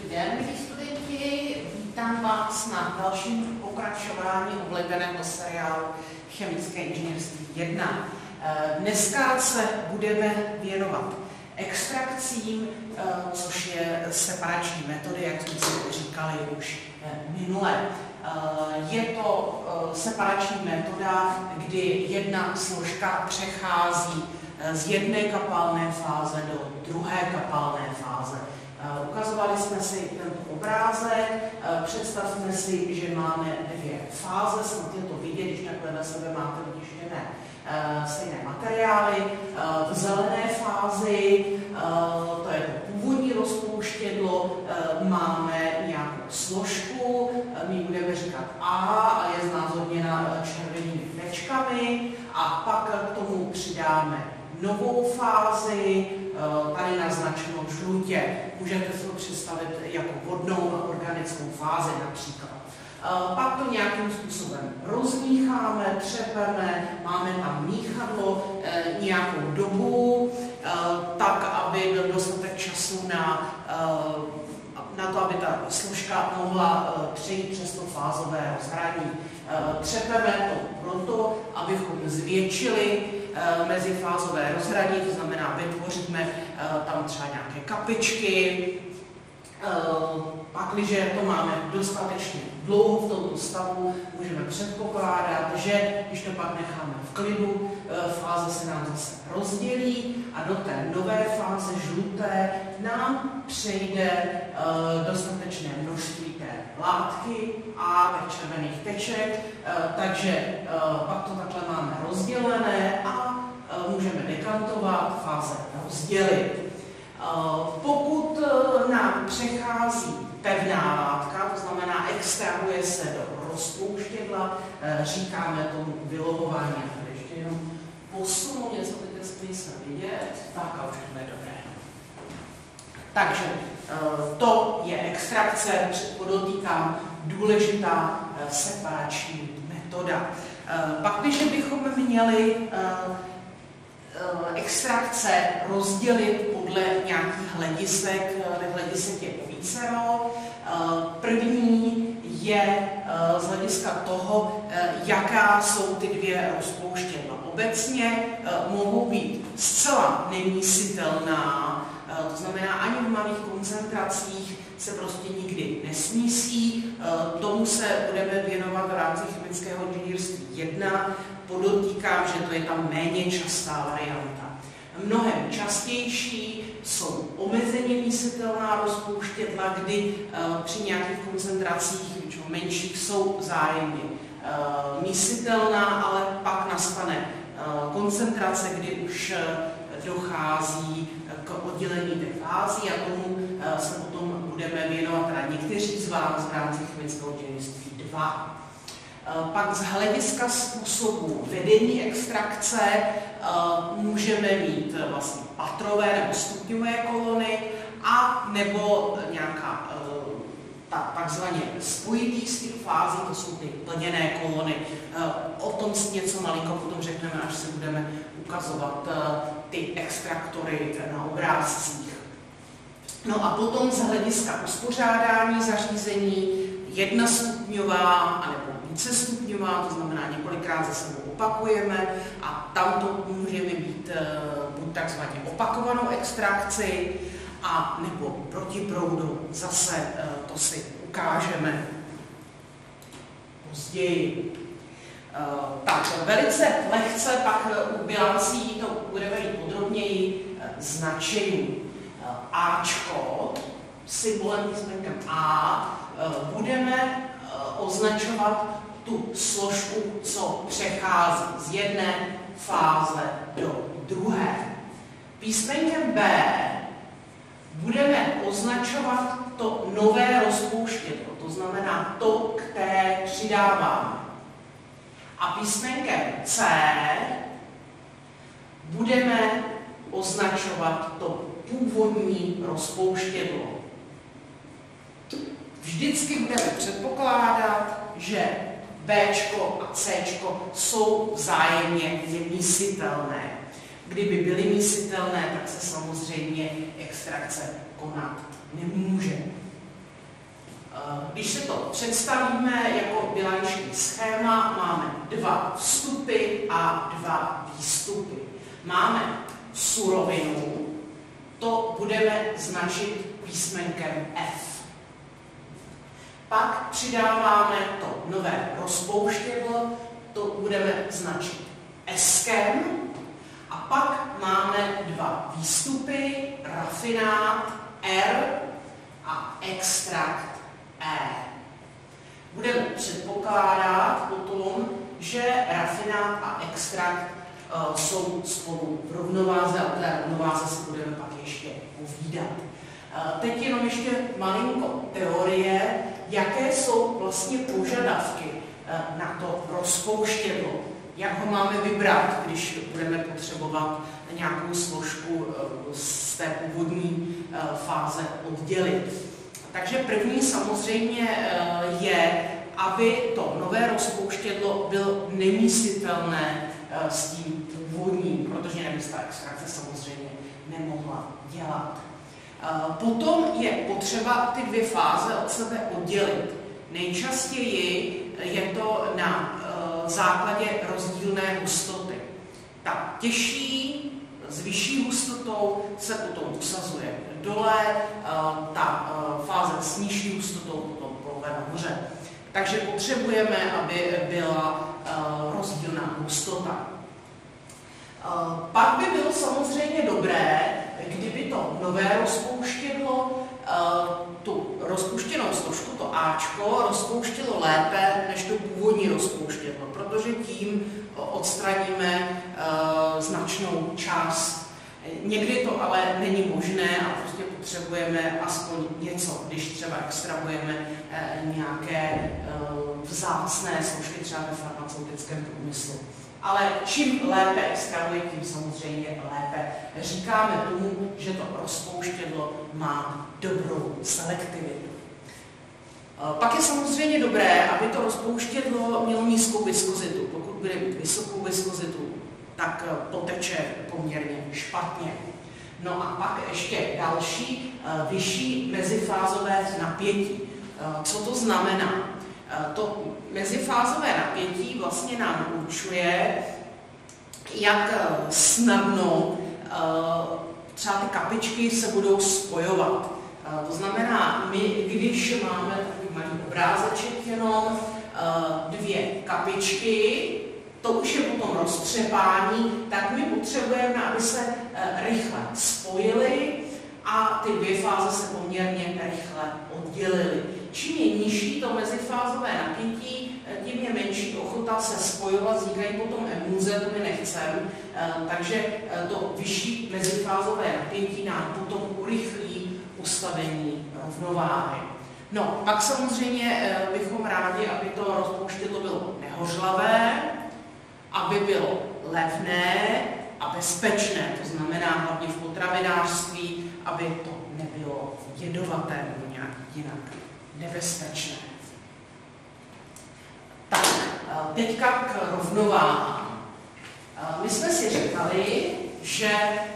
den, milí studenti, vítám vás na dalším pokračování oblíbeného seriálu Chemické inženýrství 1. Dneska se budeme věnovat extrakcím, což je separační metody, jak jsme si říkali už minule. Je to separační metoda, kdy jedna složka přechází z jedné kapalné fáze do druhé kapalné fáze. Ukazovali jsme si tento obrázek, představme si, že máme dvě fáze, snad je to vidět, když takhle na sebe máte vytištěné stejné materiály. V zelené fázi, to je to původní rozpouštědlo, máme nějakou složku, my budeme říkat A je znázorněna červenými tečkami a pak k tomu přidáme novou fázi, tady naznačenou žlutě. Můžete si to představit jako vodnou a organickou fázi například. Pak to nějakým způsobem rozmícháme, třepeme, máme tam míchadlo nějakou dobu, tak, aby byl dostatek času na to, aby ta složka mohla přejít přes to fázové rozhraní. Třepeme to proto, abychom zvětšili mezifázové rozhraní, to znamená, vytvoříme tam třeba nějaké kapičky. Pakliže to máme dostatečně dlouho v tomto stavu, můžeme předpokládat, že když to pak necháme v klidu, fáze se nám zase rozdělí a do té nové fáze žluté nám přejde dostatečné množství té látky a těch červených teček, takže pak to takhle máme rozdělené a můžeme dekantovat, fáze rozdělit. Pokud nám přechází pevná látka, to znamená extrahuje se do rozpouštědla, říkáme tomu vylovování. Já tady ještě jenom posunu něco, teď se vidět, tak a už to je dobré. Takže to je extrakce, podotýkám, důležitá separační metoda. Pak, když bychom měli extrakce rozdělit podle nějakých hledisek, hledisek je vícero. První je z hlediska toho, jaká jsou ty dvě rozpouštědla. Obecně mohou být zcela nemísitelná, to znamená ani v malých koncentracích se prostě nikdy nesmísí. Tomu se budeme věnovat v rámci chemického inženýrství 1. Podotýkám, že to je tam méně častá varianta. Mnohem častější jsou omezeně mísitelná rozpouštědla, kdy při nějakých koncentracích, většinou menších, jsou vzájemně mísitelná, ale pak nastane koncentrace, kdy už dochází k oddělení těch fází a tomu se potom budeme věnovat teda někteří z vás v rámci chemického inženýrství 2. Pak z hlediska způsobu vedení extrakce můžeme mít vlastně patrové nebo stupňové kolony a nebo nějaká takzvaně spojitý styl fází, to jsou ty plněné kolony. O tom si něco malinko potom řekneme, až se budeme ukazovat ty extraktory na obrázcích. No a potom z hlediska uspořádání zařízení jednostupňová anebo vícestupňová, to znamená několikrát za sebou opakujeme a tam to můžeme být buď takzvaně opakovanou extrakci a nebo proti proudu, zase to si ukážeme později. Tak velice lehce pak u bilancí to budeme mít podrobněji značení. Ačko, symbolem písmenkem A, budeme označovat tu složku, co přechází z jedné fáze do druhé. Písmenkem B budeme označovat to nové rozpouštědlo, to znamená to, které přidáváme. A písmenkem C budeme označovat to původní rozpouštědlo. Vždycky budeme předpokládat, že B a C jsou vzájemně nemísitelné. Kdyby byly mísitelné, tak se samozřejmě extrakce konat nemůže. Když se to představíme jako bilanční schéma, máme 2 vstupy a 2 výstupy. Máme surovinu, to budeme značit písmenkem F. Pak přidáváme to nové rozpouštědlo, to budeme značit S-kem. A pak máme 2 výstupy, rafinát R a extrakt E. Budeme předpokládat potom, že rafinát a extrakt jsou spolu v rovnováze a o té rovnováze si budeme pak ještě povídat. Teď jenom ještě malinko teorie, jaké jsou vlastně požadavky na to rozpouštědlo. Jak ho máme vybrat, když budeme potřebovat nějakou složku z té původní fáze oddělit. Takže první samozřejmě je, aby to nové rozpouštědlo bylo nemísitelné s tím původním, protože nemístá extrakce samozřejmě nemohla dělat. Potom je potřeba ty 2 fáze od sebe oddělit. Nejčastěji je to na základě rozdílné hustoty. Ta těžší s vyšší hustotou se potom usazuje dole, ta fáze s nižší hustotou potom plove nahoře. Takže potřebujeme, aby byla rozdílná hustota. Pak by bylo samozřejmě dobré, kdyby to nové rozpouštědlo tu rozpuštěnou složku, to Ačko, rozpouštělo lépe než to původní rozpouštědlo, protože tím odstraníme značnou část. Někdy to ale není možné a prostě potřebujeme aspoň něco, když třeba extrahujeme nějaké vzácné složky třeba ve farmaceutickém průmyslu. Ale čím lépe extrahuje, tím samozřejmě lépe. Říkáme tomu, že to rozpouštědlo má dobrou selektivitu. Pak je samozřejmě dobré, aby to rozpouštědlo mělo nízkou viskozitu. Pokud bude mít vysokou viskozitu, tak poteče poměrně špatně. No a pak ještě další, vyšší mezifázové napětí. Co to znamená? To mezifázové napětí vlastně nám určuje, jak snadno třeba ty kapičky se budou spojovat. To znamená, my, když máme takový malý obrázeček jenom 2 kapičky, to už je potom roztřepání, tak my potřebujeme, aby se rychle spojily a ty 2 fáze se poměrně rychle oddělily. Čím je nižší to mezifázové napětí, tím je menší ochota se spojovat, vznikají potom emulze, to my nechceme, takže to vyšší mezifázové napětí nám potom urychlí ustavení rovnováhy. No, pak samozřejmě bychom rádi, aby to rozpouštědlo bylo nehořlavé, aby bylo levné a bezpečné, to znamená hlavně v potravinářství, aby to nebylo jedovaté nebo nějak jinak nebezpečné. Tak, teďka k rovnováhám. My jsme si říkali, že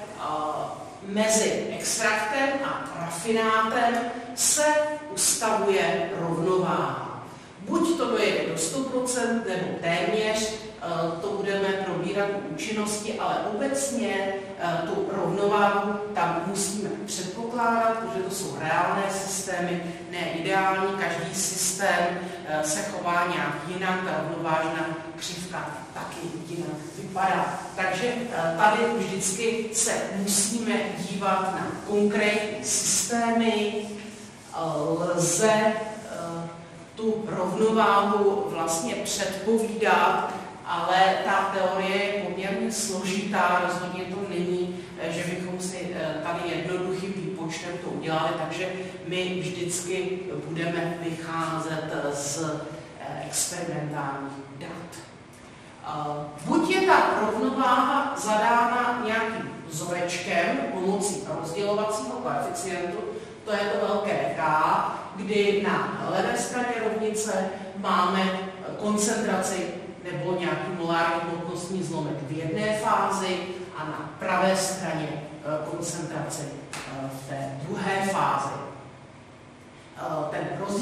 mezi extraktem a rafinátem se ustavuje rovnováha. Buď to dojede do 100% nebo téměř, to budeme probírat u účinnosti, ale obecně tu rovnováhu tam musíme předpokládat, protože to jsou reálné systémy, ne ideální, každý systém se chová nějak jinak, ta rovnovážná křivka taky jinak vypadá. Takže tady vždycky se musíme dívat na konkrétní systémy, lze tu rovnováhu vlastně předpovídat, ale ta teorie je poměrně složitá, rozhodně to není, že bychom si tady jednoduchým výpočtem to udělali, takže my vždycky budeme vycházet z experimentálních dat. Buď je ta rovnováha zadána nějakým vzorečkem pomocí rozdělovacího koeficientu, to je to velké K, kdy na levé straně rovnice máme koncentraci nebo nějaký molární hmotnostní zlomek v jedné fázi a na pravé straně koncentraci v té druhé fázi. Ten rozdělovací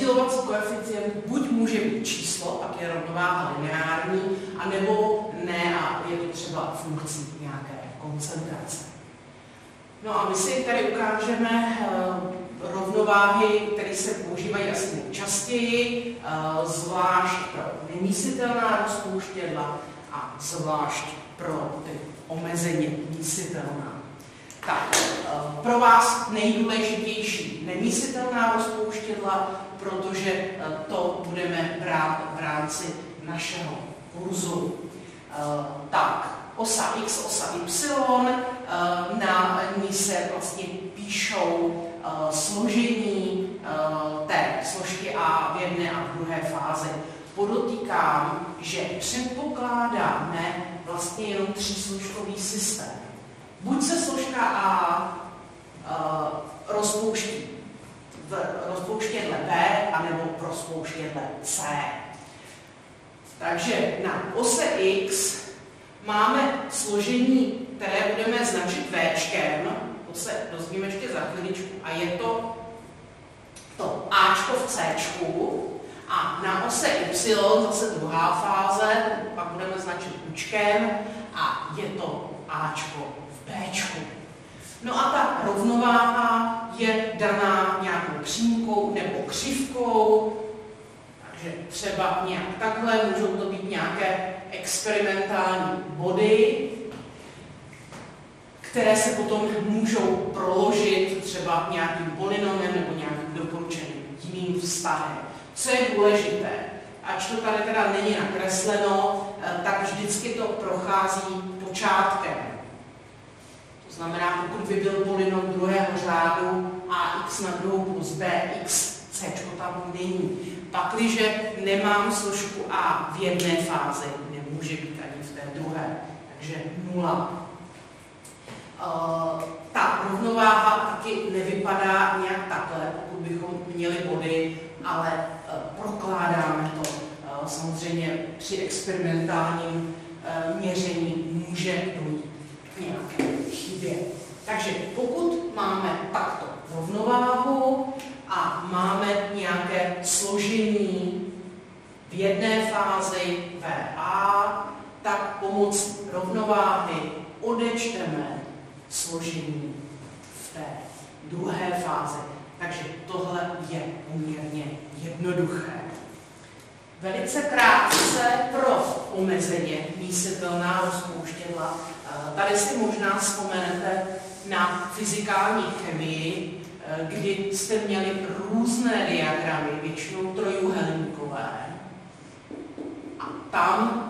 koeficient buď může být číslo, pak je rovnováha lineární, anebo ne a je to třeba funkcí nějaké koncentrace. No a my si tady ukážeme rovnováhy, které se používají asi nejčastěji, zvlášť pro nemísitelná rozpouštědla a zvlášť pro ty omezeně mísitelná. Tak, pro vás nejdůležitější nemísitelná rozpouštědla, protože to budeme brát v rámci našeho kurzu. Tak, osa X, osa Y, na ní se vlastně píšou složení té složky A v jedné a v druhé fázi. Podotýkám, že předpokládáme vlastně jenom třísložkový systém. Buď se složka A rozpouští v rozpouštědle B, anebo v rozpouštědle C. Takže na ose X máme složení, které budeme značit Včkem, to se dozvíme ještě za chviličku, a je to Ačko v Cčku, a na ose Y zase druhá fáze, pak budeme značit Učkem a je to Ačko v Bčku. No a ta rovnováha je daná nějakou přímkou nebo křivkou, takže třeba nějak takhle, můžou to být nějaké experimentální body, které se potom můžou proložit třeba nějakým polynomem nebo nějakým doporučeným jiným vztahem. Co je důležité, ač to tady teda není nakresleno, tak vždycky to prochází počátkem. To znamená, pokud by byl polynom druhého řádu ax na druhou plus bx, c tam není. Pakliže nemám složku a v jedné fázi, nemůže být ani v té druhé, takže 0. Ta rovnováha taky nevypadá nějak takhle, pokud bychom měli body, ale prokládáme to. Samozřejmě při experimentálním měření může dojít k nějaké chybě. Takže pokud máme takto rovnováhu a máme nějaké složení v jedné fázi VA, tak pomocí rovnováhy odečteme složení v té druhé fázi. Takže tohle je poměrně jednoduché. Velice krátce pro omezeně mísitelná rozpouštědla. Tady si možná vzpomenete na fyzikální chemii, kdy jste měli různé diagramy, většinou trojúhelníkové. A tam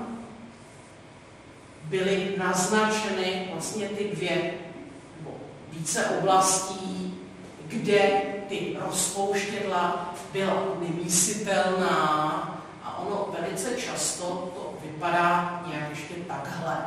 byly naznačeny vlastně ty dvě nebo více oblastí, kde ty rozpouštědla byla nemísitelná a ono velice často to vypadá nějak ještě takhle.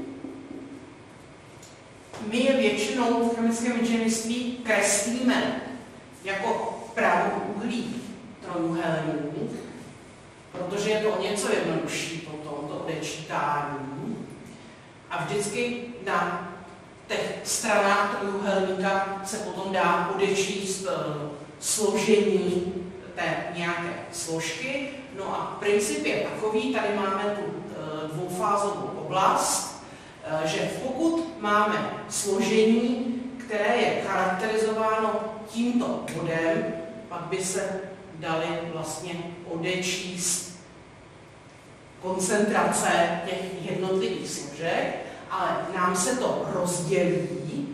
My je většinou v chemickém inženýrství kreslíme jako pravouhlý trojúhelník, protože je to o něco jednodušší potom to odečítání. A vždycky na těch stranách trojúhelníka se potom dá odečíst složení té nějaké složky. No a princip je takový, tady máme tu dvoufázovou oblast, že pokud máme složení, které je charakterizováno tímto bodem, pak by se daly vlastně odečíst koncentrace těch jednotlivých složek, ale nám se to rozdělí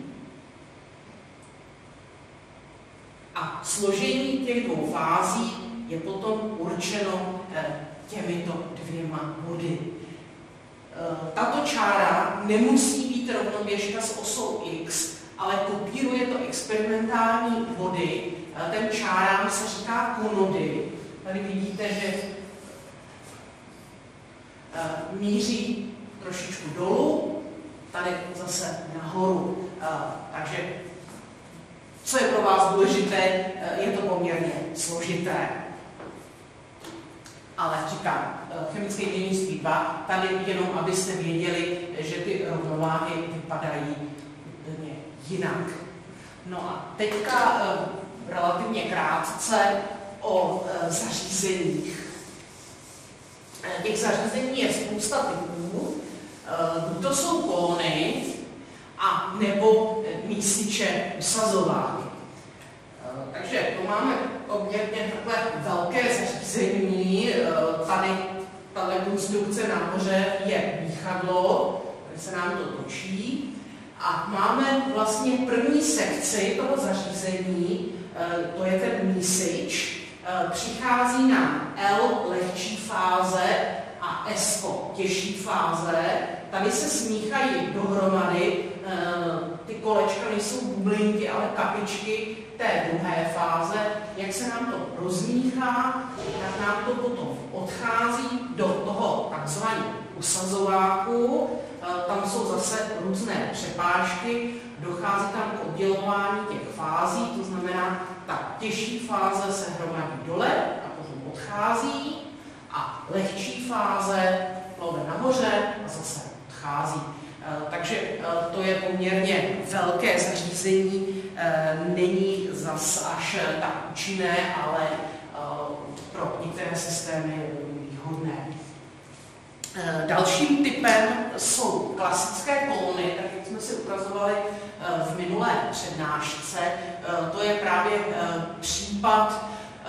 a složení těch dvou fází je potom určeno těmito dvěma body. Tato čára nemusí být rovnoběžka s osou X, ale kopíruje to experimentální body. Ten čárám se říká konody. Tady vidíte, že míří trošičku dolů, tady zase nahoru. Takže co je pro vás důležité, je to poměrně složité. Ale říkám, chemické inženýrství 2, tady jenom abyste věděli, že ty rovnováhy vypadají úplně jinak. No a teďka relativně krátce o zařízeních. Těch zařízení je spousta typů. To jsou kolony a nebo mísiče usazování. Takže to máme poměrně takhle velké zařízení. Tady konstrukce nahoře je míchadlo, tady se nám to točí. A máme vlastně první sekci toho zařízení, to je ten mísič, přichází na L lehčí fáze a S těžší fáze. Tady se smíchají dohromady, ty kolečka nejsou bublinky, ale kapičky té druhé fáze. Jak se nám to rozmíchá, tak nám to potom odchází do toho takzvaného usazováku. Tam jsou zase různé přepážky, dochází tam k oddělování těch fází, to znamená, ta těžší fáze se hromadí dole a potom odchází a lehčí fáze plove nahoře a zase odchází. Takže to je poměrně velké zařízení, není zas až tak účinné, ale pro některé systémy výhodné. Dalším typem jsou klasické kolony, tak jak jsme si ukazovali v minulé přednášce. To je právě případ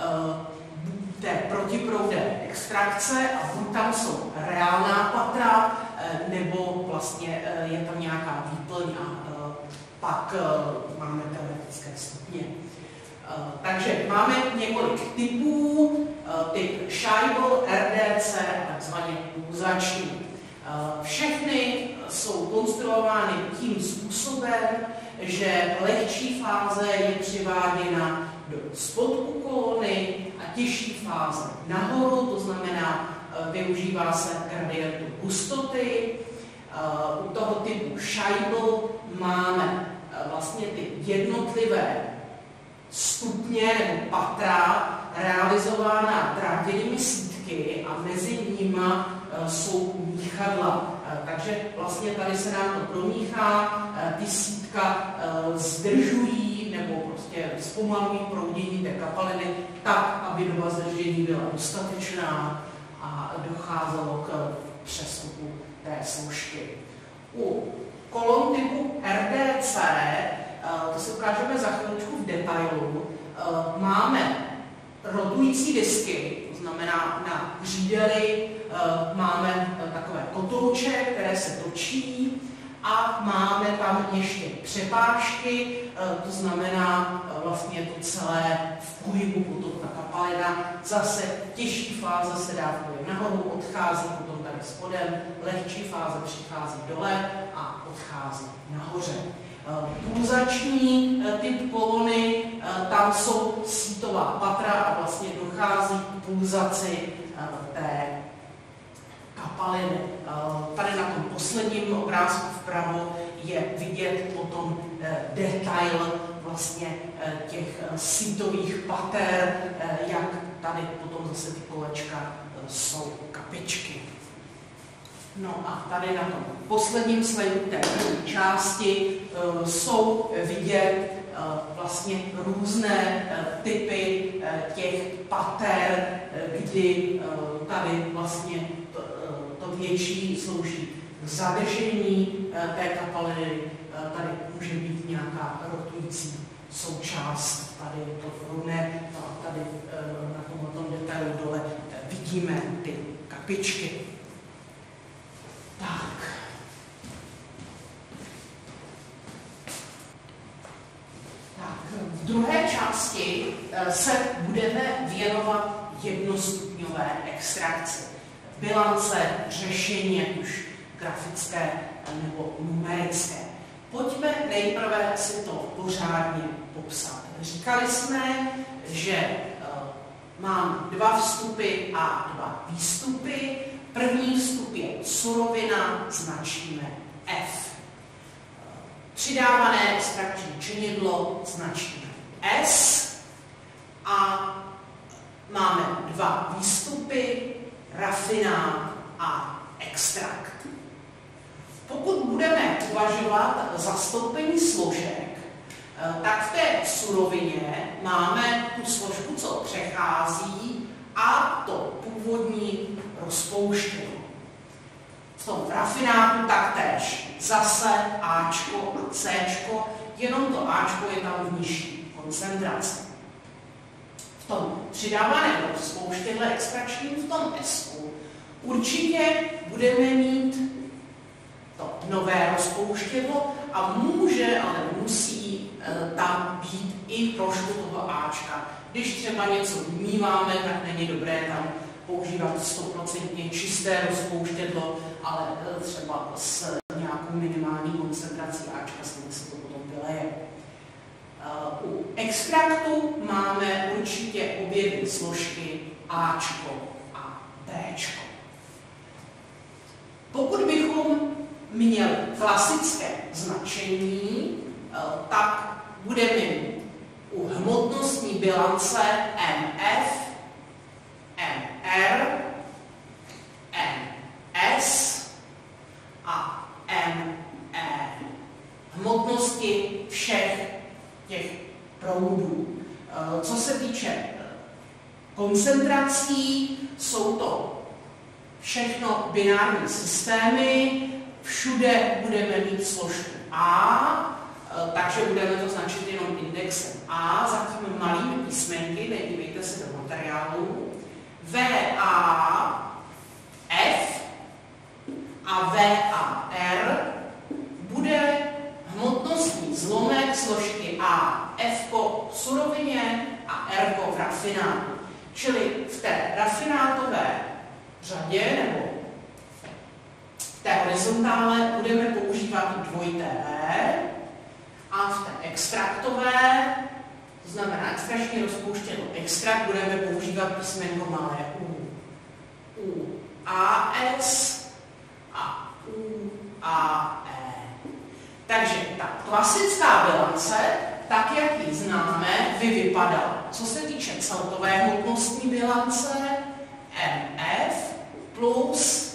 té protiproudé extrakce a buď tam jsou reálná patra, nebo vlastně je tam nějaká výplň a pak máme teoretické stupně. Takže máme několik typů, typ Scheibel, RDC a takzvaně pulzační. Všechny jsou konstruovány tím způsobem, že lehčí fáze je přiváděna do spodku kolony a těžší fáze nahoru, to znamená, využívá se gradientu hustoty. U toho typu Scheibel máme vlastně ty jednotlivé stupně nebo patra realizována drátěnými sítky a mezi nimi jsou míchadla. Takže vlastně tady se nám to promíchá, ty sítka zdržují nebo prostě zpomalují proudění té kapaliny tak, aby doba zdržení byla dostatečná a docházelo k přestupu té složky. U kolon typu RDC, to si ukážeme za chvíličku v detailu, máme rotující disky, to znamená na hřídeli máme takové kotouče, které se točí a máme tam ještě přepážky, to znamená vlastně to celé v pohybu, potom ta kapalina, zase těžší fáze se dá v pohybu nahoru, odchází potom tady spodem, lehčí fáze přichází dole a odchází nahoře. Pulzační typ kolony, tam jsou sítová patra a vlastně dochází k pulzaci té kapaliny. Tady na tom posledním obrázku vpravo je vidět potom detail vlastně těch sítových pater, jak tady potom zase ty kolečka jsou kapičky. No a tady na tom posledním slajdu té první části jsou vidět vlastně různé typy těch pater, kdy tady vlastně to větší slouží k zadržení té kapaliny, tady může být nějaká rotující součást, tady je to rovné, tady na tomto detailu dole vidíme ty kapičky. Tak. V druhé části se budeme věnovat jednostupňové extrakci. Bilance, řešení, ať už grafické nebo numerické. Pojďme nejprve si to pořádně popsat. Říkali jsme, že mám 2 vstupy a 2 výstupy. První vstup je surovina, značíme F. Přidávané extrakční činidlo značíme S. A máme 2 výstupy, rafinát a extrakt. Pokud budeme uvažovat zastoupení složek, tak v té surovině máme tu složku, co přechází, a to původní rozpouštědlo. V tom rafinátu taktéž zase Ačko a Cčko, jenom to Ačko je tam v nižší koncentraci. V tom přidávaném rozpouštědle extrakčním, v tom Sku, určitě budeme mít to nové rozpouštědlo a může, ale musí tam být i trošku toho Ačka. Když třeba něco vnímáme, tak není dobré tam používat 100% čisté rozpouštědlo, ale třeba s nějakou minimální koncentrací Ačka se to potom vyleje. U extraktu máme určitě obě dvě složky Ačko a Bčko. Pokud bychom měli klasické značení, tak budeme mít u hmotnostní bilance MF, MR, MS a ME. Hmotnosti všech těch proudů. Co se týče koncentrací, jsou to všechno binární systémy, všude budeme mít složku A, takže budeme to značit jenom indexem A, zatím malými písmenky, nedívejte se do materiálu. VA, F a VAR bude hmotnostní zlomek složky A, F v surovině a R v rafinátu. Čili v té rafinátové řadě nebo v té horizontále budeme používat dvojité V a v té extraktové, to znamená extrakční rozpouštědlo extrakt, budeme používat písmenko malé U AS a U AE. Takže ta klasická bilance, tak jak ji známe, by vypadala. Co se týče celkové hmotnostní bilance, MF plus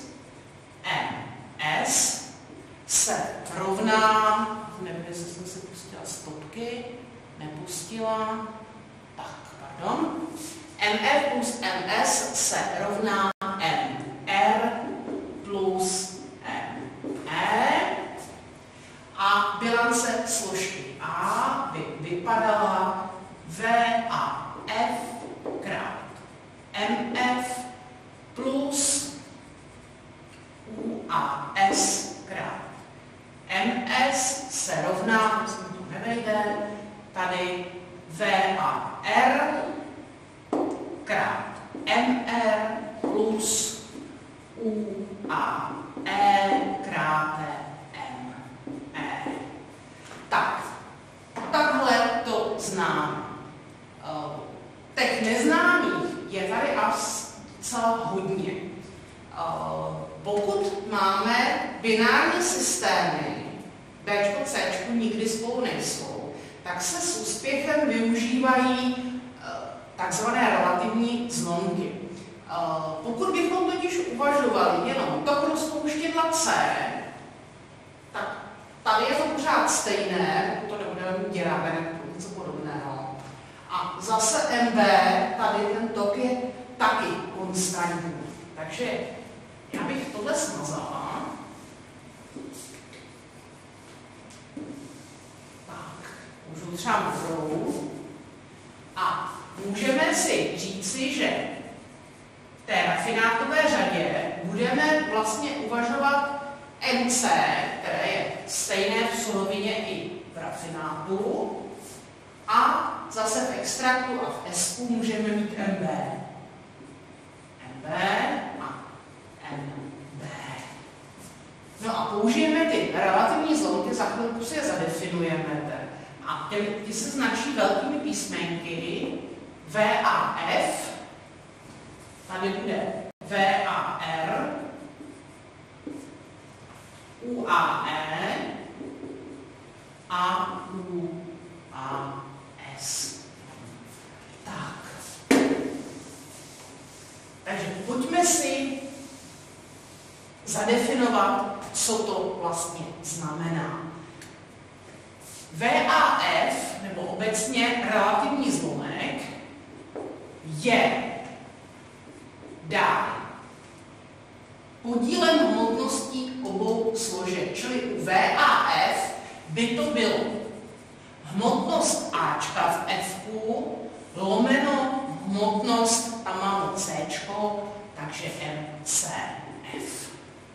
MS se rovná, nevím, jestli jsem se pustila stopky, nepustila, tak, pardon, MF plus MS se rovná MR plus ME a bilance složky A by vypadala VAF krát MF plus UAS krát MS se rovná, myslím, to nevejde, tady VAR krát MR plus UAE krát ME. Tak, takhle to znám. Těch neznámých je tady docela hodně. Pokud máme binární systémy, Bčko, Cčko nikdy spolu nejsou, tak se s úspěchem využívají takzvané relativní zlomky. Pokud bychom totiž uvažovali jenom tok rozpouštědla C, tak tady je to pořád stejné, to nebudeme mít děravé, něco podobného. A zase MB, tady ten tok je taky konstantní. Takže já bych tohle smazala. Tak, můžu třeba modrou. A můžeme si říci, že v té rafinátové řadě budeme vlastně uvažovat MC, které je stejné v surovině i v rafinátu, a zase v extraktu a v Sku můžeme mít MB. MB a MB. No a použijeme ty relativní zlomky, za chvilku si je zadefinujeme. A ty se značí velkými písmenky VAF, tady bude VAR, UAE a UAS. Tak. Takže pojďme si zadefinovat, co to vlastně znamená. VAF nebo obecně relativní zlomek, je dán podílem hmotností obou složek, čili u V a F by to bylo hmotnost Ačka v Fku lomeno hmotnost, tam máme Cčko, takže MCF.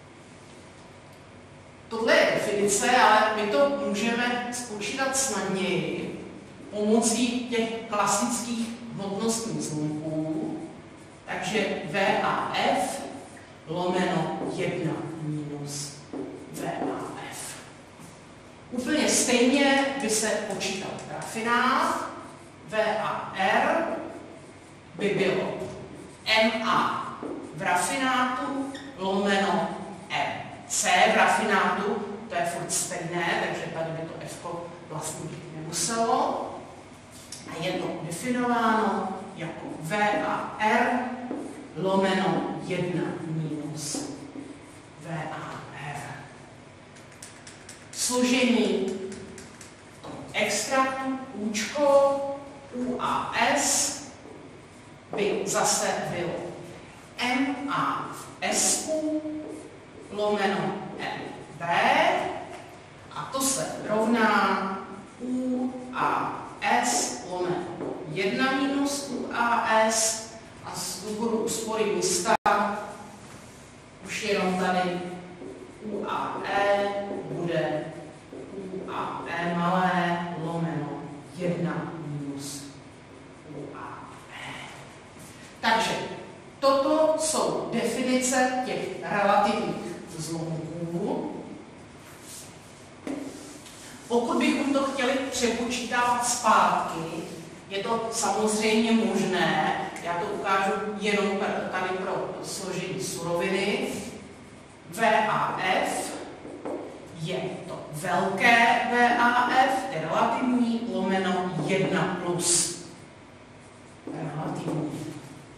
Tohle je definice, ale my to můžeme spočítat snadněji pomocí těch klasických hmotnostních zlomků. Takže V a F lomeno 1 minus V a F. Úplně stejně by se počítal rafinát. V a R by bylo MA v rafinátu lomeno MC v rafinátu, to je furt stejné, takže tady by to F vlastně být nemuselo. A je to definováno jako V a R lomeno 1 minus V a R. Složení extraktu Učko U a S by zase bylo MA v Sku lomeno MB a to se rovná U a S lomeno 1 minus U a S a z důvodu úspory místa už jenom tady U a E bude U a E malé lomeno 1 minus U a E. Takže toto jsou definice těch relativních zlomků. Pokud bychom to chtěli přepočítávat zpátky, je to samozřejmě možné. Já to ukážu jenom tady pro složení suroviny. V a F je to velké V a F, je relativní, lomeno 1 plus relativní.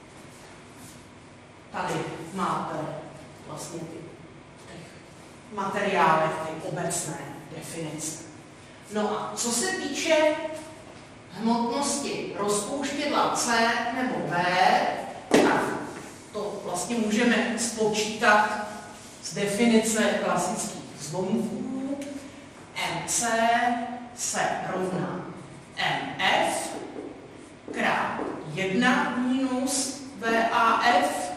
Tady máte vlastně ty materiálech, ty obecné definice. No a co se týče hmotnosti rozpouštědla C nebo B, tak to vlastně můžeme spočítat z definice klasických zlomků. MC se rovná MF krát 1 minus VAF.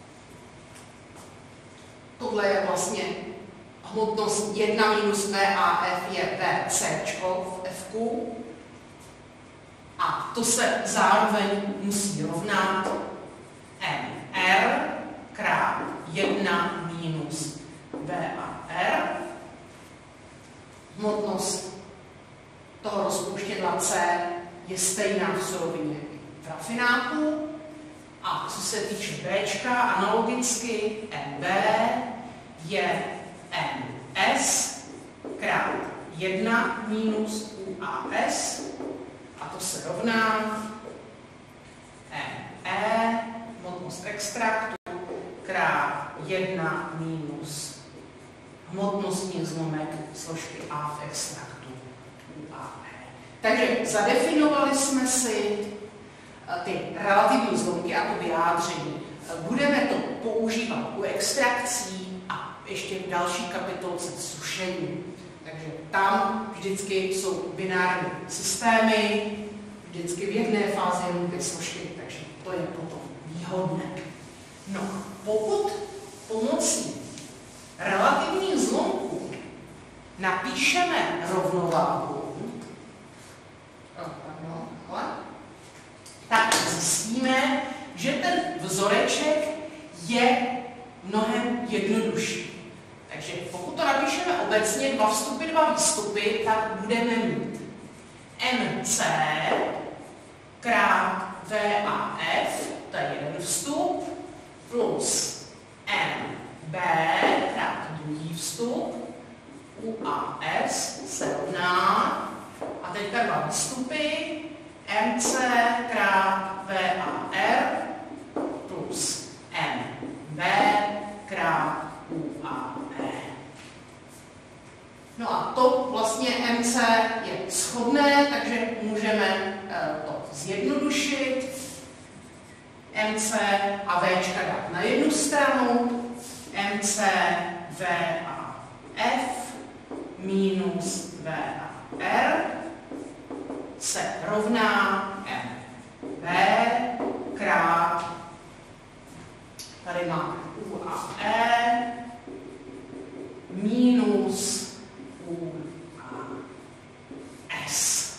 Tohle je vlastně hmotnost 1 minus VAF je VC v F. A to se zároveň musí rovnat MR krát 1 minus VAR. Hmotnost toho rozpouštědla C je stejná v surovině v rafinátu. A co se týče B, analogicky MB je MS krát 1 minus UAS a to se rovná ME, hmotnost extraktu, krát 1 minus hmotnostní zlomek složky A v extraktu UAE. Takže zadefinovali jsme si ty relativní zlomky a to vyjádření. Budeme to používat u extrakcí a ještě v další kapitolce sušení. Takže tam vždycky jsou binární systémy, vždycky v jedné fázi jenom ty složky, takže to je potom výhodné. No, pokud pomocí relativních zlomků napíšeme rovnováhu, tak zjistíme, že ten vzoreček je mnohem jednodušší. Takže pokud to napíšeme obecně 2 vstupy, 2 výstupy, tak budeme mít MC krát VAF, to je jeden vstup, plus MB krát druhý vstup, UAS se rovná, a teďka 2 výstupy, MC krát VAR plus MB krát UAE. No a to vlastně MC je shodné, takže můžeme to zjednodušit. MC a Včka dát na jednu stranu. MC, V a F minus V a R se rovná MV krát, tady máme U a E, minus U a S.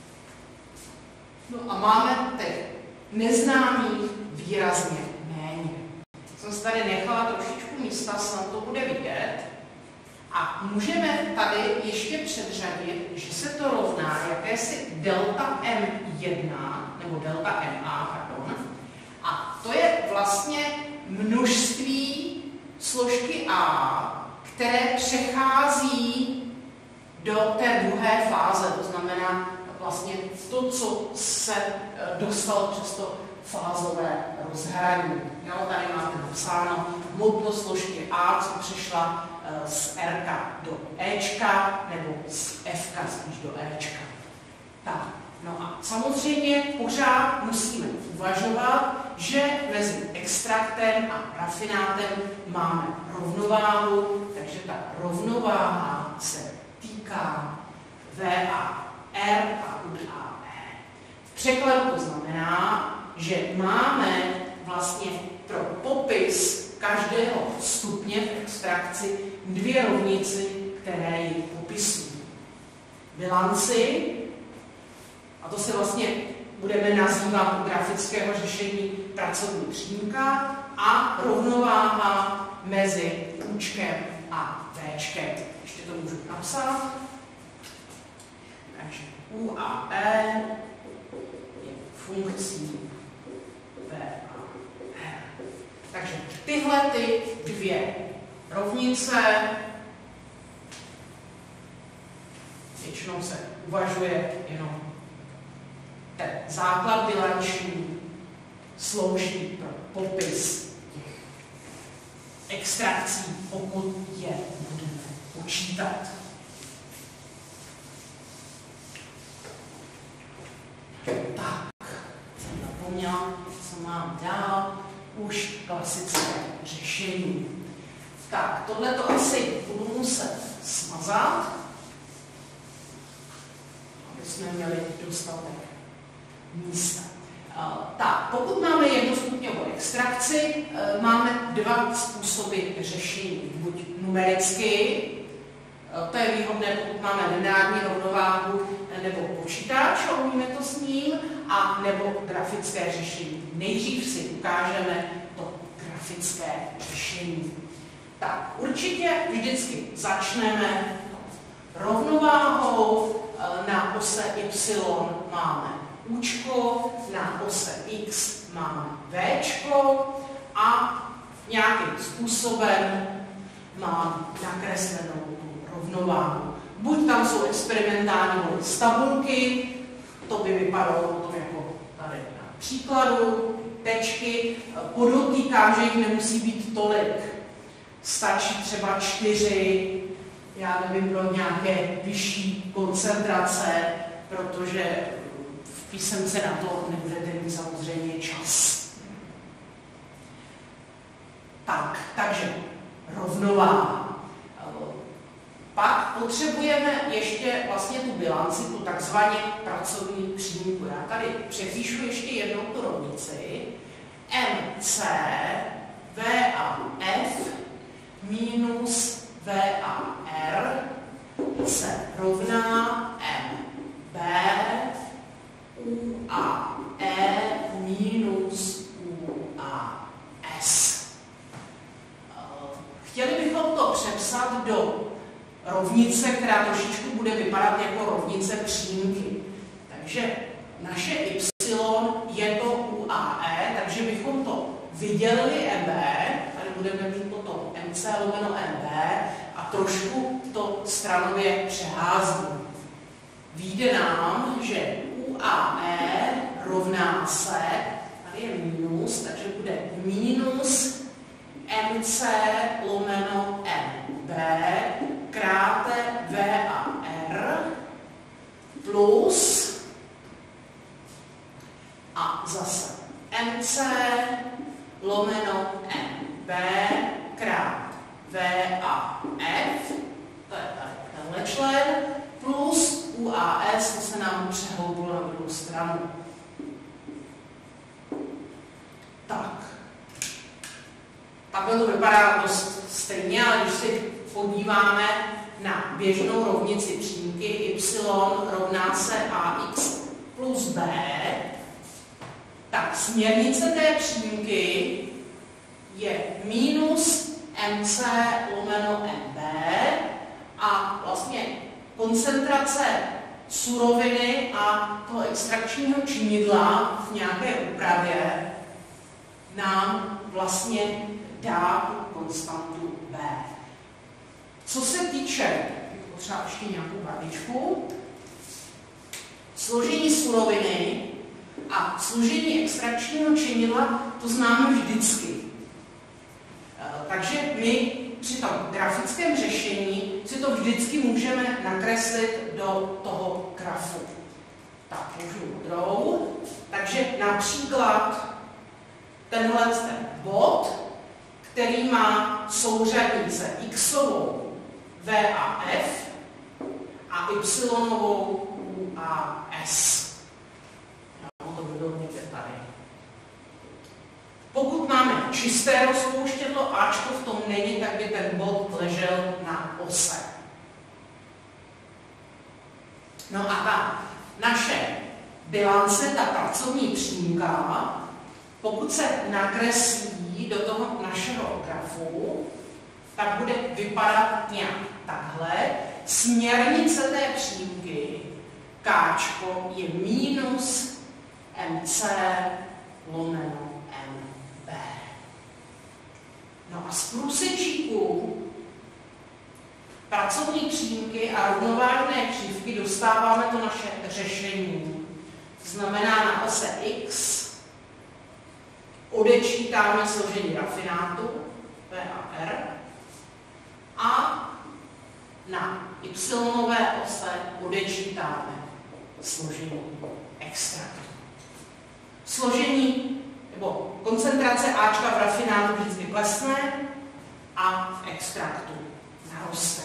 No a máme teď neznámých výrazně méně. Jsem se tady nechala trošičku místa, snad to bude vidět. A můžeme tady ještě předřadit, že se to rovná jakési delta M1, nebo delta MA, pardon. A to je vlastně množství složky A, které přechází do té druhé fáze. To znamená vlastně to, co se dostalo přes to fázové rozhraní. Tady máte napsáno hmotnost složky A, co přešla z R do Ečka, nebo z Fka spíš do Ečka. Tak, no a samozřejmě pořád musíme uvažovat, že mezi extraktem a rafinátem máme rovnováhu, takže ta rovnováha se týká V a R a U a E. V překladu to znamená, že máme vlastně pro popis každého stupně v extrakci dvě rovnice, které ji popisují. Bilanci, a to se vlastně budeme nazývat u grafického řešení pracovní přímka, a rovnováha mezi Učkem a Včkem. Ještě to můžu napsat. Takže U a E je funkcí V a R. Takže tyhle ty dvě rovnice, většinou se uvažuje jenom ten základ bilanční, slouží pro popis těch extrakcí, pokud je budeme počítat. Tak, jsem zapomněla, co mám dál, už klasické řešení. Tak, tohle to asi budu muset smazat, aby jsme měli dostatek místa. Tak, pokud máme jednostupňovou extrakci, máme dva způsoby řešení. Buď numericky, to je výhodné, pokud máme lineární rovnováhu nebo počítač, a umíme to s ním, a nebo grafické řešení. Nejdřív si ukážeme to grafické řešení. Tak, určitě vždycky začneme rovnováhou. Na ose Y máme Učko, na ose X máme Včko a nějakým způsobem mám nakreslenou tu rovnováhu. Buď tam jsou experimentální body z tabulky, to by vypadalo potom jako tady na příkladu, tečky, podotýkám, že jich nemusí být tolik. Stačí třeba 4, já nevím, pro nějaké vyšší koncentrace, protože v písemce na to nebudete mít samozřejmě čas. Tak, takže rovnováha. Pak potřebujeme ještě vlastně tu bilanci, tu takzvaně pracovní přímku. Já tady přepíšu ještě jednou tu rovnici. MC, V a F minus V a R se rovná MB U a E minus U a S. Chtěli bychom to přepsat do rovnice, která trošičku bude vypadat jako rovnice přímky. Takže naše Y je to U a E, takže bychom to vydělili EB, tady budeme mít potom MC lomeno MB a trošku to stranově přeházíme. Vyjde nám, že U a E rovná se, tady je minus, takže bude minus MC lomeno MB kráte V a R plus a zase MC lomeno MB krát VAF, to je tady tenhle člen, plus UAS, to se nám přehloubilo na druhou stranu. Tak. Takhle to vypadá dost stejně, ale když si podíváme na běžnou rovnici přímky y rovná se ax plus b, tak směrnice té přímky je minus mc lomeno mb a vlastně koncentrace suroviny a toho extrakčního činidla v nějaké úpravě nám vlastně dá tu konstantu b. Co se týče, potřeba ještě nějakou barvičku, složení suroviny a složení extrakčního činidla, to známe vždycky. Takže my při tom grafickém řešení si to vždycky můžeme nakreslit do toho grafu. Tak, můžu modrou. Takže například tenhle ten bod, který má souřadnice x-ovou VAF a y-ovou UAS. To by bylo někde tady. Pokud máme čisté rozpouštědlo, Ačko v tom není, tak by ten bod ležel na ose. No a ta naše bilance, ta pracovní přímka, pokud se nakreslí do toho našeho grafu, tak bude vypadat nějak takhle. Směrnice té přímky Kčko je minus MC lomeno MB. No a z průsečíku pracovní přímky a rovnovážné křivky dostáváme to naše řešení. To znamená na ose X odečítáme složení rafinátu VAR a na y-ové ose odečítáme složení extraktu. Složení nebo koncentrace Ačka v rafinátu vždycky klesne a v extraktu naroste.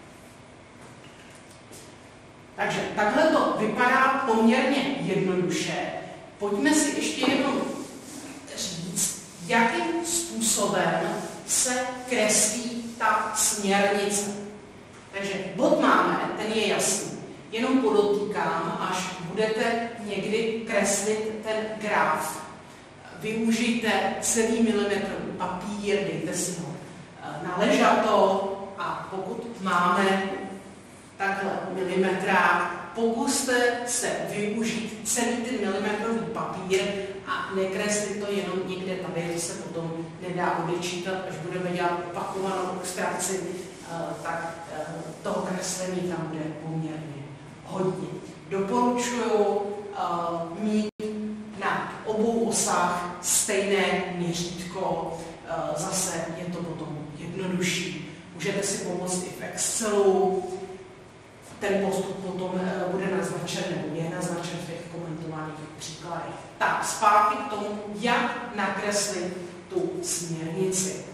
Takže takhle to vypadá poměrně jednoduše. Pojďme si ještě jenom říct, jakým způsobem se kreslí ta směrnice. Takže bod máme, ten je jasný. Jenom podotýkám, až budete někdy kreslit ten graf, využijte celý milimetrový papír, dejte si ho na ležato a pokud máme takhle milimetrák, pokuste se využít celý ten milimetrový papír a nekreslit to jenom někde tady, to se potom nedá odečítat, až budeme dělat opakovanou extrakci, tak toho kreslení tam bude poměrně hodně. Doporučuji mít na obou osách stejné měřítko, zase je to potom jednodušší. Můžete si pomoct i v Excelu, ten postup potom bude naznačen nebo je naznačen v těch komentovaných příkladech. Tak, zpátky k tomu, jak nakreslit tu směrnici.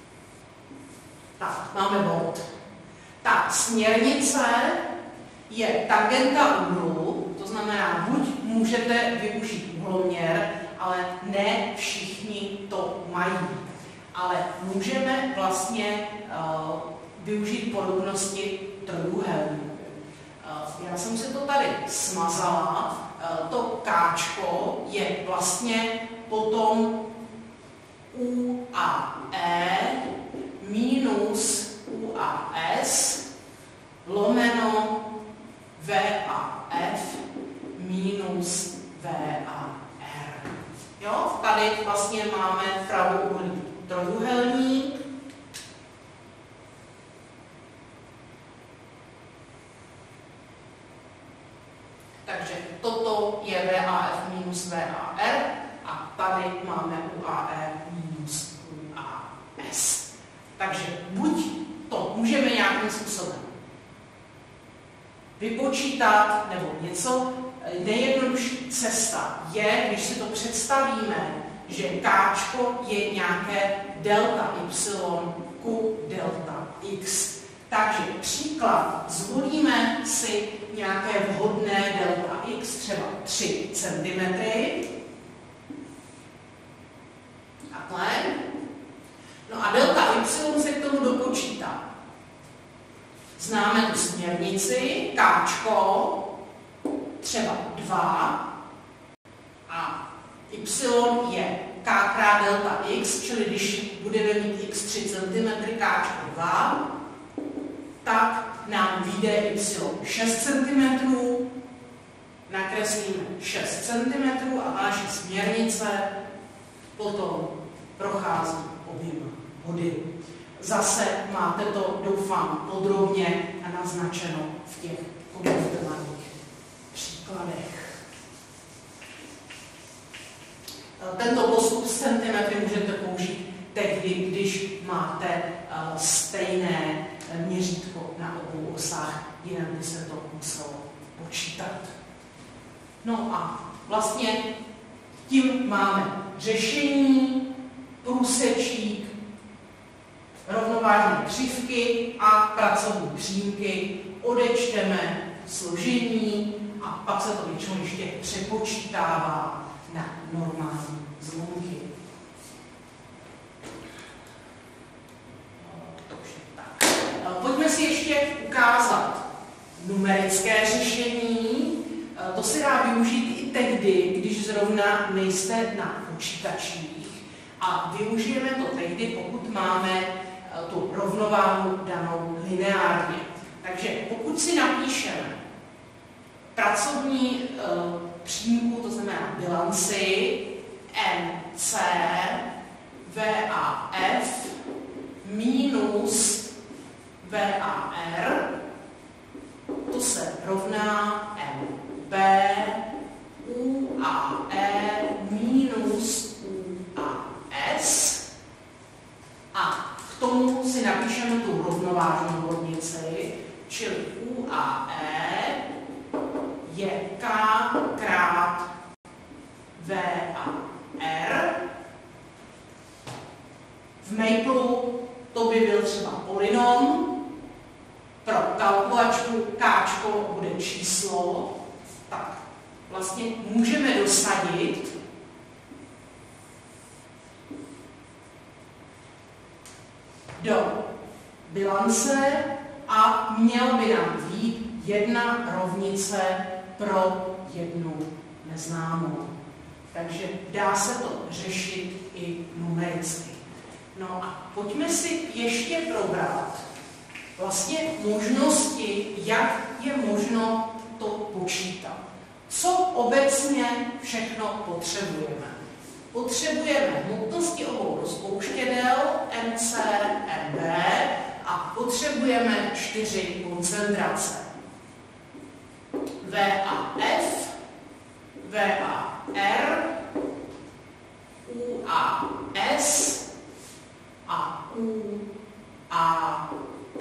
Tak, máme bod. Ta směrnice je tangenta úhlu, to znamená, buď můžete využít úhloměr, ale ne všichni to mají. Ale můžeme vlastně využít podobnosti trojúhelníku. Já jsem si to tady smazala. To Kčko je vlastně potom U a E minus UAS lomeno V a F minus V a R. Jo? Tady vlastně máme pravouhlý trojúhelník. Takže toto je VAF minus VAR a tady máme UAE minus UAS. Takže buď to můžeme nějakým způsobem vypočítat, nebo něco, nejjednodušší cesta je, když si to představíme, že káčko je nějaké delta y ku delta x. Takže příklad, zvolíme si nějaké vhodné delta x, třeba 3 cm. Takhle. No a delta y se k tomu dopočítá. Známe tu směrnici, káčko, třeba 2 a y je k krát delta x, čili když budeme mít x 3 cm, káčko 2, tak nám vyjde y 6 cm, nakreslíme 6 cm a naše směrnice potom prochází oběma body. Zase máte to, doufám, podrobně naznačeno v těch komentovaných příkladech. Tento postup s centimetry můžete použít tehdy, když máte stejné měřítko na obou osách, jinak by se to muselo počítat. No a vlastně tím máme řešení, průsečík, rovnovážné křivky a pracovní přímky, odečteme složení a pak se to většinou ještě přepočítává na normální zlomky. Pojďme si ještě ukázat numerické řešení. To se dá využít i tehdy, když zrovna nejste na počítačích. A využijeme to tehdy, pokud máme tu rovnováhu danou lineárně. Takže pokud si napíšeme pracovní přímku, to znamená bilanci MC VAF minus VAR, to se rovná MB UAE minus UAS a k tomu si napíšeme tu rovnovážnou rovnici, čili UAE je K krát VAR. V Maple to by byl třeba polynom. Pro kalkulačku káčko bude číslo. Tak vlastně můžeme dosadit do bilance a měl by nám být jedna rovnice pro jednu neznámou. Takže dá se to řešit i numericky. No a pojďme si ještě probrat vlastně možnosti, jak je možno to počítat. Co obecně všechno potřebujeme? Potřebujeme hmotnosti obou rozpouštědel MC, MB a potřebujeme 4 koncentrace. VAF, VAR, UAS a UAE.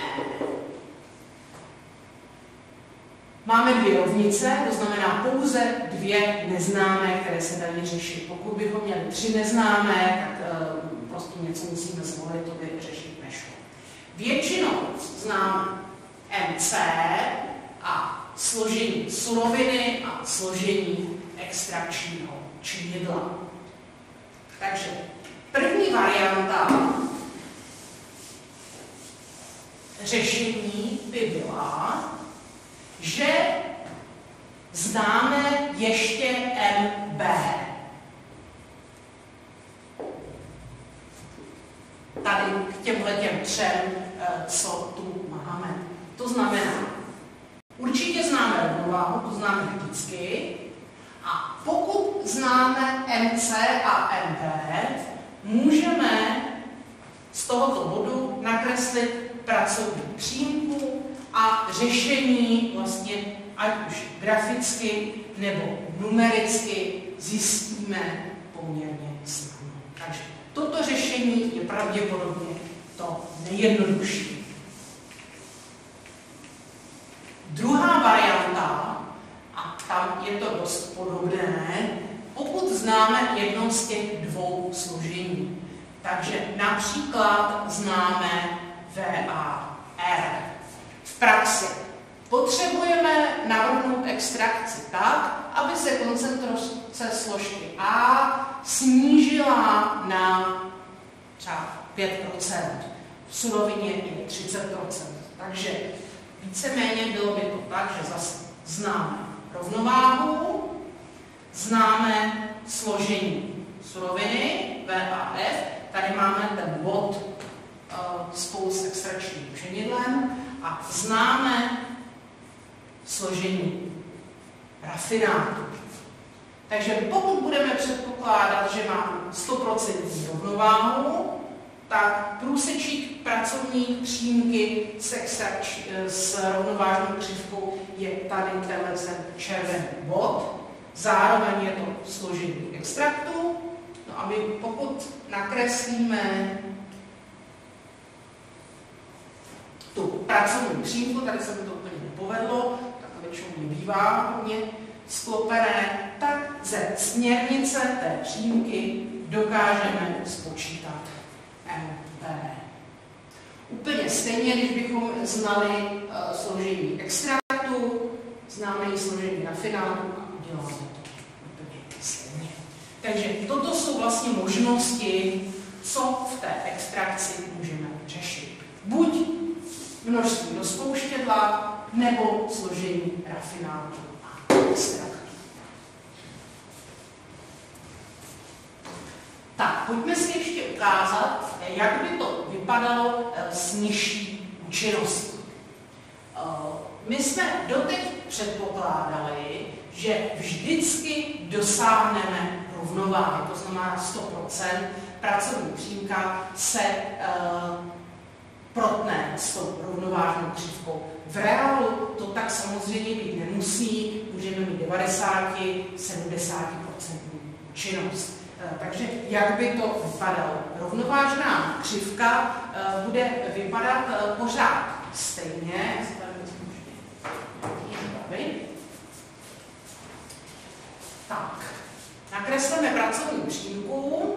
Máme 2 rovnice, to znamená pouze 2 neznámé, které se dají řešit. Pokud bychom měli 3 neznámé, tak prostě něco musíme zvolit, to by řešit nešlo. Většinou známe MC a složení suroviny a složení extrakčního činidla. Takže první varianta řešení by byla, že známe ještě MB. Tady k těmhletěm 3, co tu máme. To znamená, určitě známe rovnováhu, to známe vždycky. A pokud známe MC a MB, můžeme z tohoto bodu nakreslit pracovní přímku a řešení vlastně ať už graficky nebo numericky zjistíme poměrně snadno. Takže toto řešení je pravděpodobně to nejjednodušší. Druhá varianta známe jedno z těch dvou složení. Takže například známe VAR. V praxi potřebujeme navrhnout extrakci tak, aby se koncentrace složky A snížila na třeba 5%. V surovině je 30%. Takže víceméně bylo by to tak, že zase známe rovnováhu, známe složení suroviny VAF, tady máme ten bod spolu s extrakčním učenidlem a známe složení rafinátu. Takže pokud budeme předpokládat, že máme 100% rovnováhu, tak průsečík pracovní přímky s rovnovážnou křivkou je tady tenhle červený bod. Zároveň je to složení extraktu. No a my pokud nakreslíme tu pracovní přímku, tady se mi to úplně nepovedlo, tak většinou nebývá hodně sklopené, tak ze směrnice té přímky dokážeme spočítat MP. Úplně stejně, když bychom znali složení extraktu, známe i složení rafinátu a uděláme to úplně stejně. Takže toto jsou vlastně možnosti, co v té extrakci můžeme řešit. Buď množství do spouštědla, nebo složení rafinátu a extraktu. Tak, pojďme si ještě ukázat, jak by to vypadalo s nižší účinností. My jsme doteď předpokládali, že vždycky dosáhneme rovnováhy, to znamená 100%, pracovní přímka se protne s tou rovnovážnou křivkou. V reálu to tak samozřejmě být nemusí, můžeme mít 90-70% účinnost. Takže jak by to vypadalo? Rovnovážná křivka bude vypadat pořád stejně. Tak, nakreslíme pracovní přímku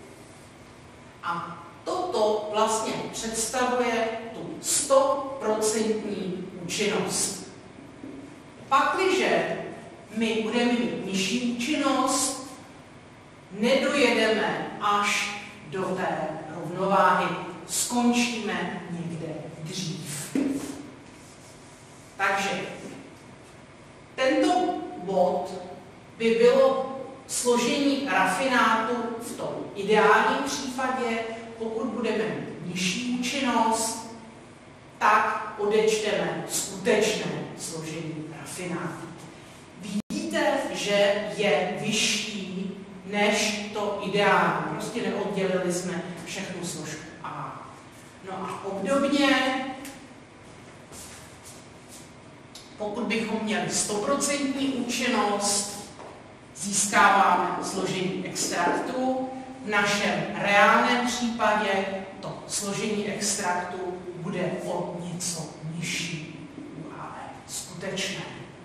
a toto vlastně představuje tu 100% účinnost. Pakliže my budeme mít nižší účinnost, nedojedeme až do té rovnováhy, skončíme někde dřív. Takže tento bod by bylo složení rafinátu v tom ideálním případě. Pokud budeme mít nižší účinnost, tak odečteme skutečné složení rafinátu. Vidíte, že je vyšší než to ideální. Prostě neoddělili jsme všechnu složku A. No a obdobně, pokud bychom měli 100% účinnost, získáváme složení extraktu. V našem reálném případě to složení extraktu bude o něco nižší, ale skutečné.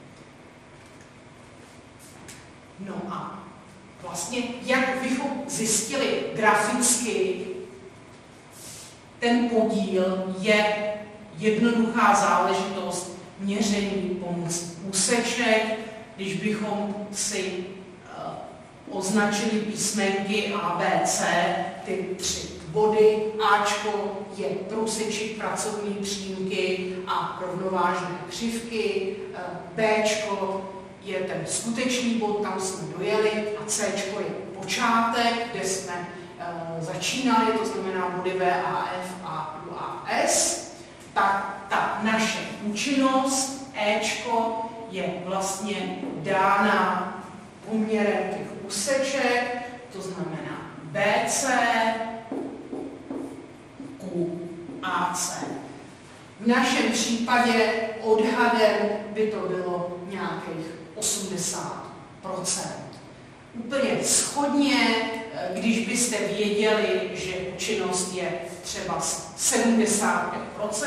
No a vlastně, jak bychom zjistili graficky, ten podíl je jednoduchá záležitost měření pomocí úseček. Když bychom si označili písmenky A, B, C, ty 3 body. Ačko je průsečík pracovní přímky a rovnovážné křivky. Bčko je ten skutečný bod, tam jsme dojeli, a Cčko je počátek, kde jsme začínali, to znamená body VAF a UAS. Tak ta naše účinnost Ečko je vlastně dána poměrem těch úseček, to znamená BC ku AC. V našem případě odhadem by to bylo nějakých 80%. Úplně shodně, když byste věděli, že účinnost je třeba 75%,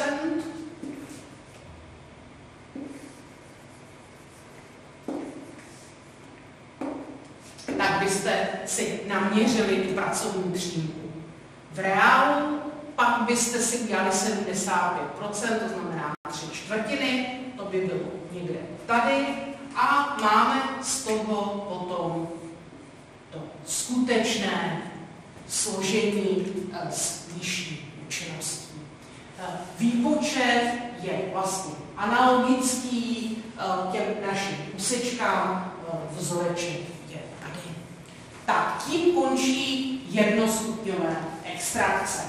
tak byste si naměřili tu pracovní přímku v reálu, pak byste si udělali 75%, to znamená 3/4, to by bylo někde tady, a máme z toho potom to skutečné složení s vyšší účinností. Výpočet je vlastně analogický těm našim úsečkám, vzoreček je tady. Tak, tím končí jednostupňové extrakce.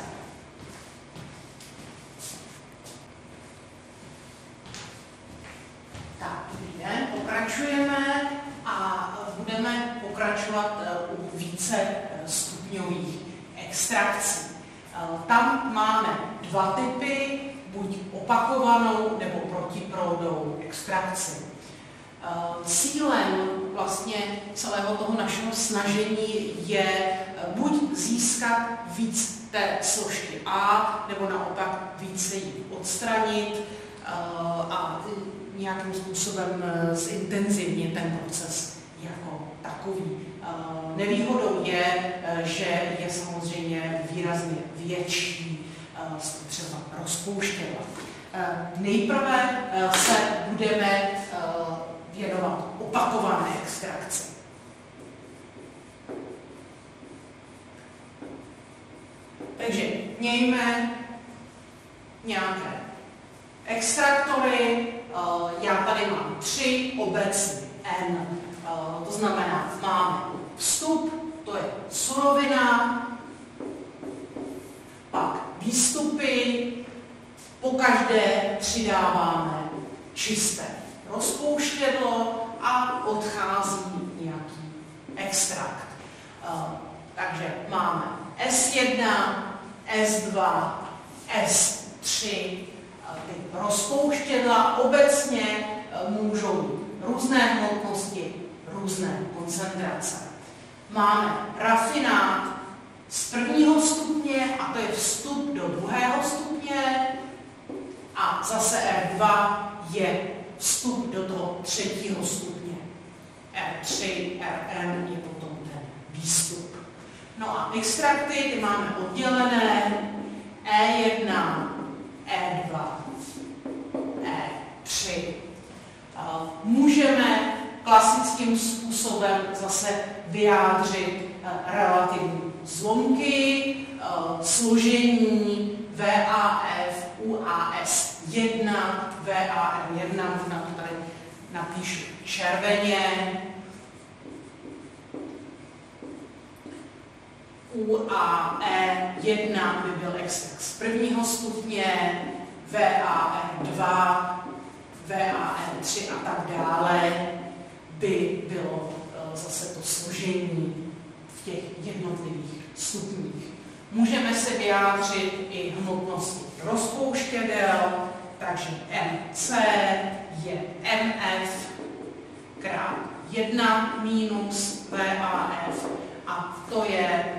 Tak, pokračujeme a budeme pokračovat u více stupňových extrakcí. Tam máme dva typy, buď opakovanou nebo protiproudovou extrakci. Cílem vlastně celého toho našeho snažení je buď získat víc té složky A, nebo naopak více ji odstranit a nějakým způsobem zintenzivnit ten proces jako takový. Nevýhodou je, že je samozřejmě výrazně větší spotřeba rozpouštědla. Nejprve se budeme věnovat opakované extrakci. Takže mějme nějaké extraktory, já tady mám 3 obecně N, to znamená, máme vstup, to je surovina, pak výstupy, pokaždé přidáváme čisté rozpouštědlo a odchází nějaký extrakt. Takže máme S1, S2, S3, ty rozpouštědla obecně můžou být různé hmotnosti, různé koncentrace. Máme rafinát z prvního stupně, a to je vstup do druhého stupně, a zase R2 je vstup do toho třetího stupně. R3, Rn je potom ten výstup. No a extrakty ty máme oddělené E1, E2, E3. Můžeme klasickým způsobem zase vyjádřit relativní zlomky, složení VAF, UAS1, VAR1, možná to tady napíšu červeně, UAE1 by byl extrakt z prvního stupně, VAR2, VAN3 a tak dále by bylo zase to složení v těch jednotlivých stupních. Můžeme se vyjádřit i hmotnosti rozpouštědel, takže MC je MF krát 1 minus VAF a to je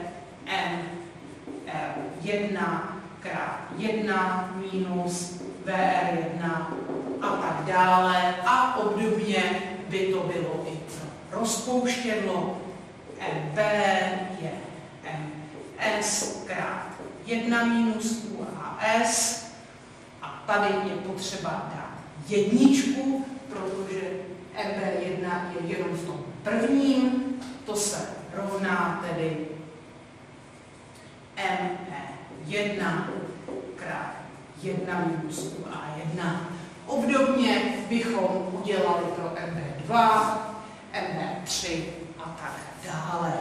NR1 krát 1 minus VR1 a tak dále. A obdobně by to bylo i pro rozpouštědlo. MB je MS krát 1 minus UAS a tady je potřeba dát jedničku, protože MB1 je jenom v tom prvním, to se rovná tedy ME1 krát 1 minus UA1. Obdobně bychom udělali pro MB2, MB3 a tak dále.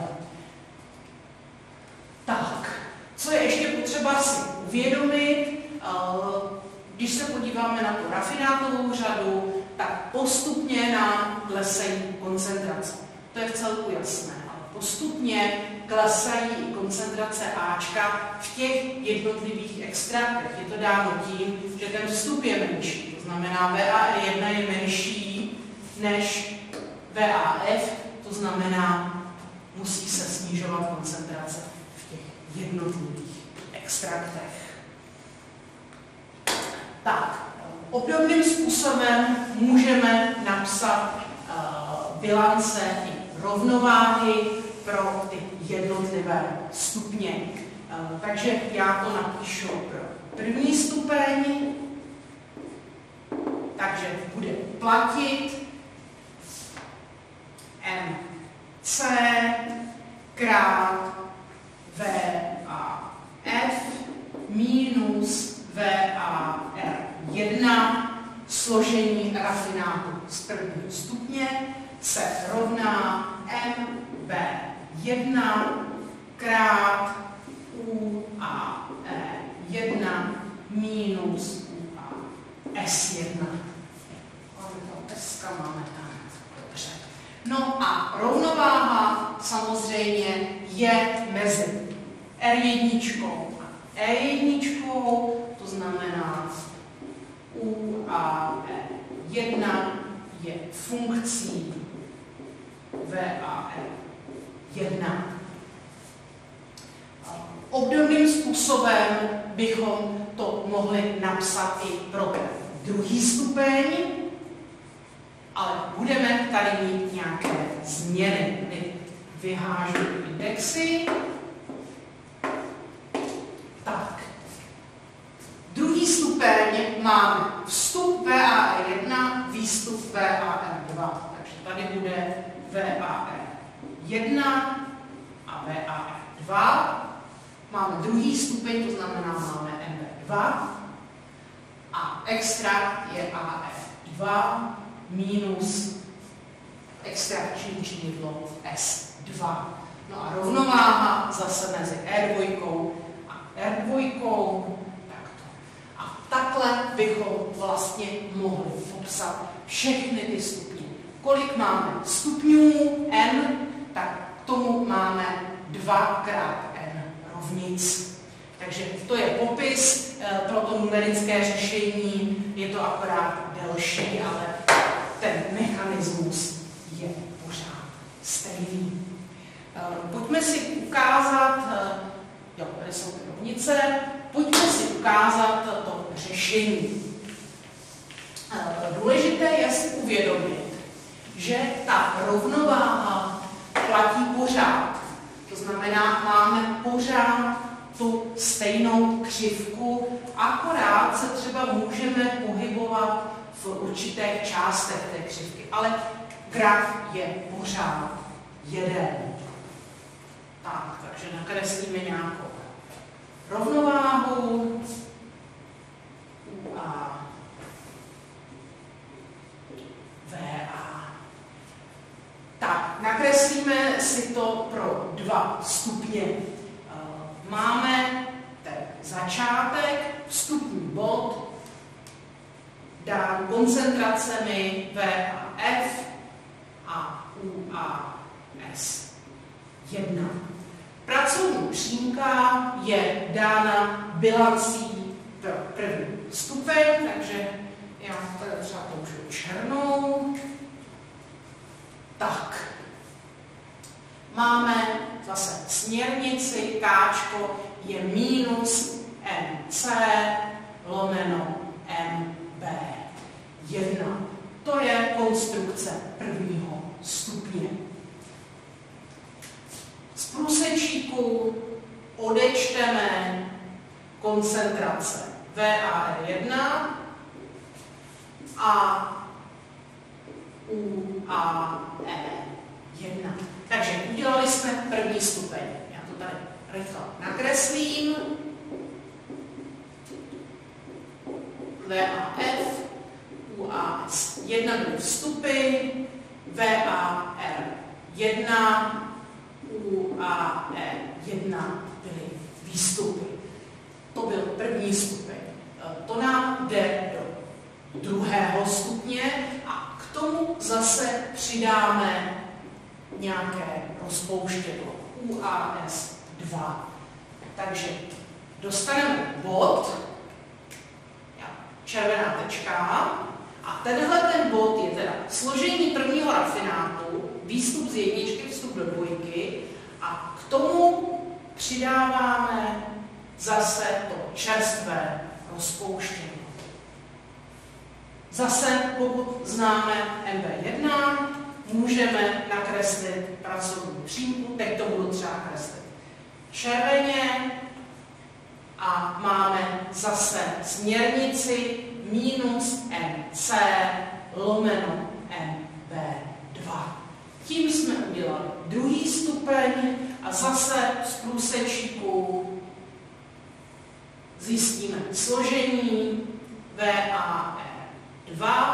Tak, co je ještě potřeba si uvědomit, když se podíváme na tu rafinátovou řadu, tak postupně nám klesají koncentrace. To je vcelku jasné, ale postupně klesají i koncentrace Ačka v těch jednotlivých extraktech. Je to dáno tím, že ten vstup je menší, to znamená VAR1 je menší než VAF, to znamená, musí se snižovat koncentrace v těch jednotlivých extraktech. Tak, obdobným způsobem můžeme napsat bilance i rovnováhy pro ty jednotlivé stupně. Takže já to napíšu pro první stupeň, takže bude platit MC krát VAF minus VAR1 složení rafinátu z prvního stupně se rovná MB1 krát UAE1 minus UAS1. Dneska máme tam. Dobře. No a rovnováha samozřejmě je mezi R1 a E1, to znamená UAE1 je funkcí VAE1. Obdobným způsobem bychom to mohli napsat i pro ten druhý stupeň, ale budeme tady mít nějaké změny. Vyhážu indexy. Tak. Druhý stupeň máme vstup VAE1, výstup VAE2. Takže tady bude VAE1 a VAE2. Máme druhý stupeň, to znamená máme MB2. A extrakt je AE2 minus extrakční činidlo S2. No a rovnováha zase mezi R2 a R2. Takto. A takhle bychom vlastně mohli popsat všechny ty stupně. Kolik máme stupňů N, tak k tomu máme 2 krát N rovnic. Takže to je popis pro to numerické řešení, je to akorát delší, ale ten mechanismus je pořád stejný. Pojďme si ukázat, tady jsou ty rovnice, pojďme si ukázat to řešení. Důležité je si uvědomit, že ta rovnováha platí pořád. To znamená, máme pořád tu stejnou křivku, akorát se třeba můžeme pohybovat v určitých částech té křivky, ale graf je pořád jeden. Tak, takže nakreslíme nějakou rovnováhu a VA. Tak, nakreslíme si to pro 2 stupně. Máme ten začátek, vstupní bod, dán koncentracemi VAF a UAS1. Pracovní přímka je dána bilancí pro první stupeň, takže já tady třeba použiju černou. Tak. Máme zase směrnici, káčko je minus MC lomeno MB1. To je konstrukce prvního stupně. Z průsečíku odečteme koncentrace VAE1 a UAE1. Takže udělali jsme první stupeň. Já to tady rychle nakreslím. VAF, UAS1 byly vstupy, VAR1, UAE1 byly výstupy. To byl první stupeň. To nám jde do druhého stupně a k tomu zase přidáme nějaké rozpouštědlo UAS2. Takže dostaneme bod, červená tečka, a tenhle ten bod je teda složení prvního rafinátu, výstup z jedničky, vstup do dvojky, a k tomu přidáváme zase to čerstvé rozpouštění. Zase, pokud známe MB1, můžeme nakreslit pracovní přímku. Teď to budu třeba kreslit červeně a máme zase směrnici minus MC lomeno MB2. Tím jsme udělali druhý stupeň a zase z průsečíku zjistíme složení VAE2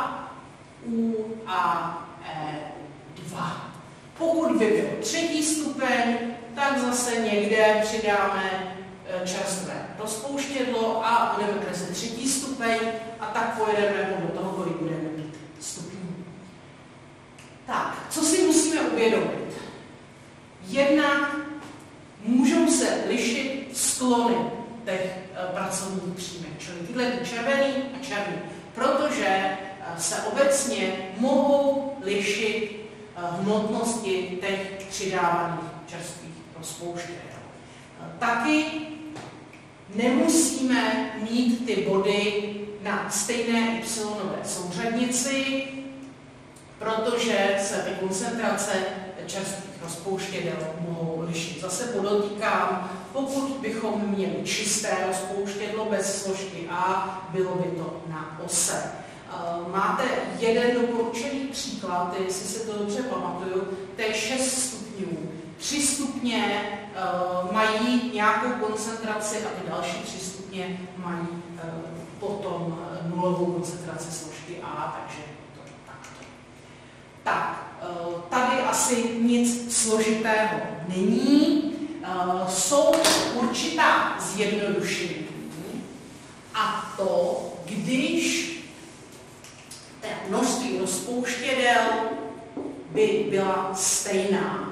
UAE2. Pokud by byl třetí stupeň, tak zase někde přidáme čerstvé rozpouštědlo a budeme kreslit třetí stupeň a tak pojedeme podle toho, kolik budeme mít stupňů. Tak, co si musíme uvědomit? Jednak můžou se lišit sklony těch pracovních přímek, čili tyhle červený a černý, protože se obecně mohou lišit hmotnosti těch přidávaných čerstvých rozpouštědel. Taky nemusíme mít ty body na stejné y-nové souřadnici, protože se ty koncentrace čerstvých rozpouštědel mohou lišit. Zase podotýkám, pokud bychom měli čisté rozpouštědlo bez složky A, bylo by to na ose. Máte jeden doporučený příklad, jestli se to dobře pamatuju, to je 6 stupňů. 3 stupně mají nějakou koncentraci a ty další 3 stupně mají potom nulovou koncentraci složky A, takže to takto. Tak, tady asi nic složitého není. Jsou určitá zjednodušení a to, když množství rozpouštědel by byla stejná.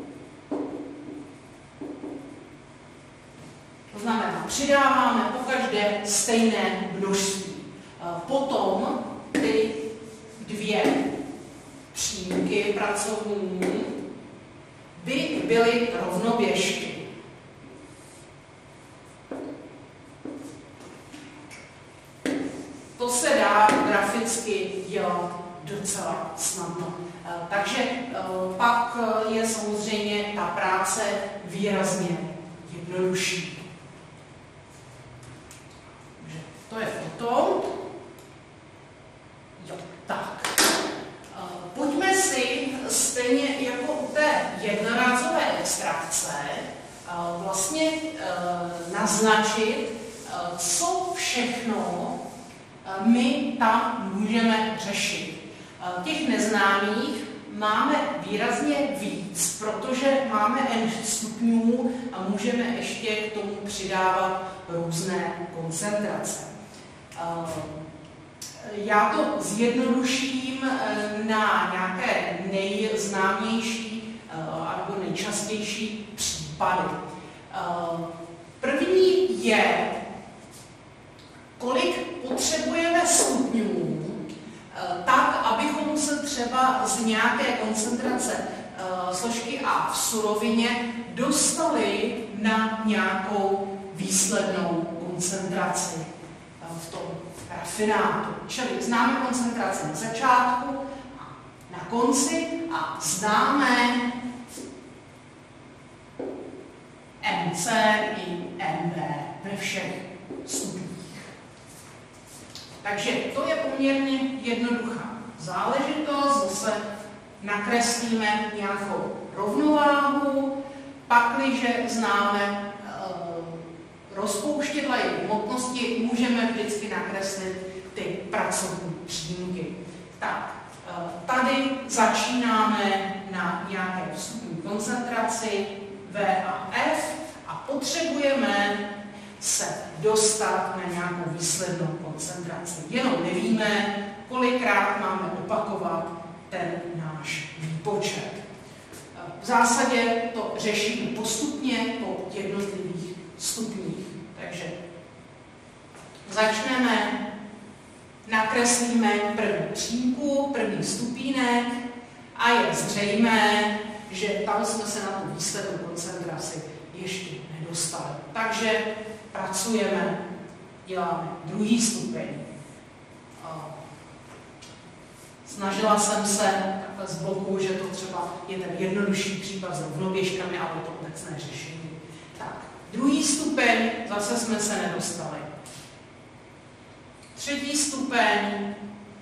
To znamená, přidáváme pokaždé stejné množství. Potom ty dvě přímky pracovní by byly rovnoběžky. To se dá graficky dělat docela snadno. Takže pak je samozřejmě ta práce výrazně jednodušší. Takže to je o tom. Jo, tak. Pojďme si stejně jako u té jednorázové extrakce vlastně naznačit, co všechno my tam můžeme řešit. Těch neznámých máme výrazně víc, protože máme n stupňů a můžeme ještě k tomu přidávat různé koncentrace. Já to zjednoduším na nějaké nejznámější nebo nejčastější případy. První je, kolik potřebujeme stupňů, tak, abychom se třeba z nějaké koncentrace složky A v surovině dostali na nějakou výslednou koncentraci v tom rafinátu. Čili známe koncentraci na začátku a na konci a známe MC i MB ve všech stupních. Takže to je poměrně jednoduchá záležitost. Zase nakreslíme nějakou rovnováhu, pakliže známe rozpouštědla i hmotnosti, můžeme vždycky nakreslit ty pracovní přímky. Tak, tady začínáme na nějaké vstupní koncentraci V a F a potřebujeme se dostat na nějakou výslednou koncentraci. Jenom nevíme, kolikrát máme opakovat ten náš výpočet. V zásadě to řešíme postupně po jednotlivých stupních. Takže začneme, nakreslíme první přímku, první stupínek a je zřejmé, že tam jsme se na tu výslednou koncentraci ještě nedostali. Takže pracujeme, děláme druhý stupeň. Snažila jsem se takhle z boku, že to třeba je ten jednodušší případ s rovnoběžkami, ale to obecné řešení. Tak, druhý stupeň, zase jsme se nedostali. Třetí stupeň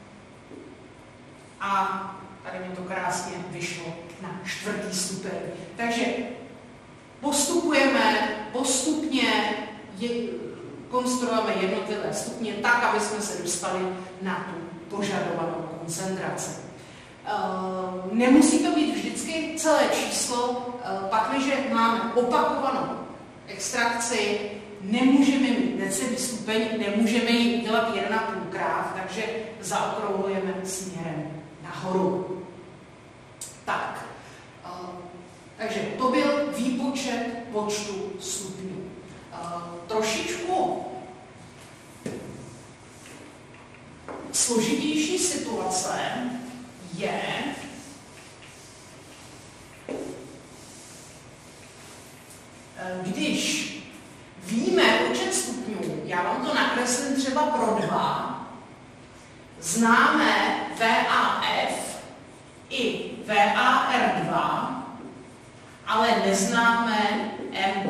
a tady mi to krásně vyšlo na čtvrtý stupeň. Takže postupně konstruujeme jednotlivé stupně tak, aby jsme se dostali na tu požadovanou koncentraci. Nemusí to být vždycky celé číslo, pakliže máme opakovanou extrakci, nemůžeme mít necelý stupeň, nemůžeme ji udělat 1,5krát, takže zaokrouhlujeme směrem nahoru. Tak, takže to byl výpočet počtu stupňů. Trošičku složitější situace je, když víme počet stupňů, já vám to nakreslím třeba pro 2, známe VAF i VAR2, ale neznáme MB.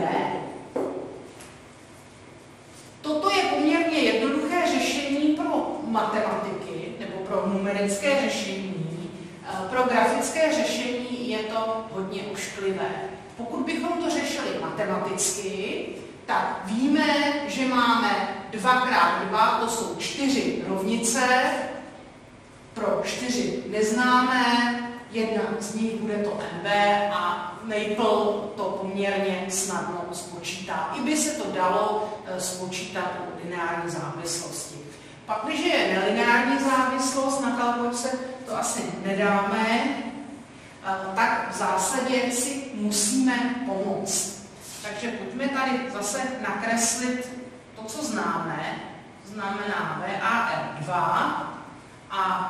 Toto je poměrně jednoduché řešení pro matematiky nebo pro numerické řešení. Pro grafické řešení je to hodně ošklivé. Pokud bychom to řešili matematicky, tak víme, že máme 2x2, to jsou 4 rovnice, pro 4 neznámé, jedna z nich bude to MB a Maple to poměrně snadno spočítá. I by se to dalo spočítat u lineární závislosti. Pak, když je nelineární závislost, na kalkulaci to asi nedáme, tak v zásadě si musíme pomoct. Takže pojďme tady zase nakreslit to, co známe. Znamená VAR2 a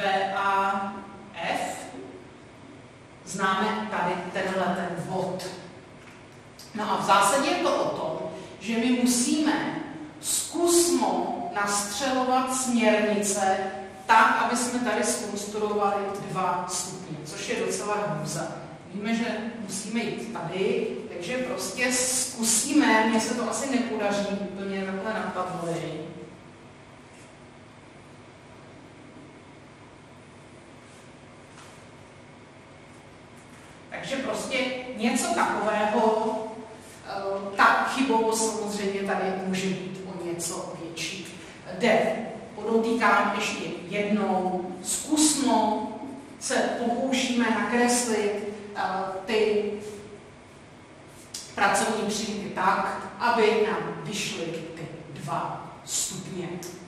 VAF. Známe tady tenhle ten vod. No a v zásadě je to o tom, že my musíme zkusmo nastřelovat směrnice tak, aby jsme tady zkonstruovali 2 stupně, což je docela hrůza. Víme, že musíme jít tady, takže prostě zkusíme, mně se to asi nepodaří úplně takhle na tabuli. Takže prostě něco takového, ta chybovost samozřejmě tady může být o něco větší. Podotýkám ještě jednou, zkusno se pokoušíme nakreslit ty pracovní přímky tak, aby nám vyšly ty 2 stupně.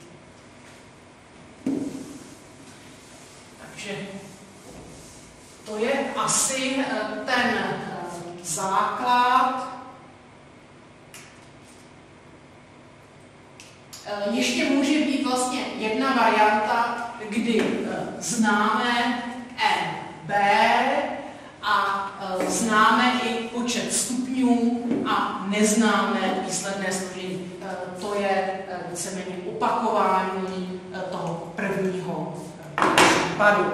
Takže to je asi ten základ. Ještě může být vlastně jedna varianta, kdy známe MB a známe i počet stupňů a neznáme výsledné složení. To je víceméně opakování toho prvního případu.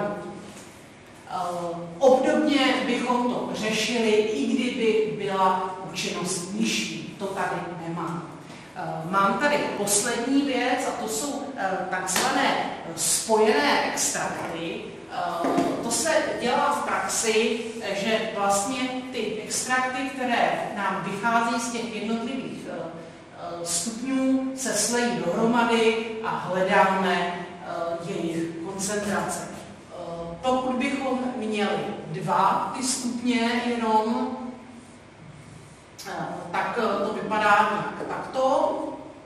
Obdobně bychom to řešili, i kdyby byla účinnost nižší. To tady nemám. Mám tady poslední věc a to jsou takzvané spojené extrakty. To se dělá v praxi, že vlastně ty extrakty, které nám vychází z těch jednotlivých stupňů, se slejí dohromady a hledáme jejich koncentrace. Pokud bychom měli 2 ty stupně jenom, tak to vypadá nějak takto.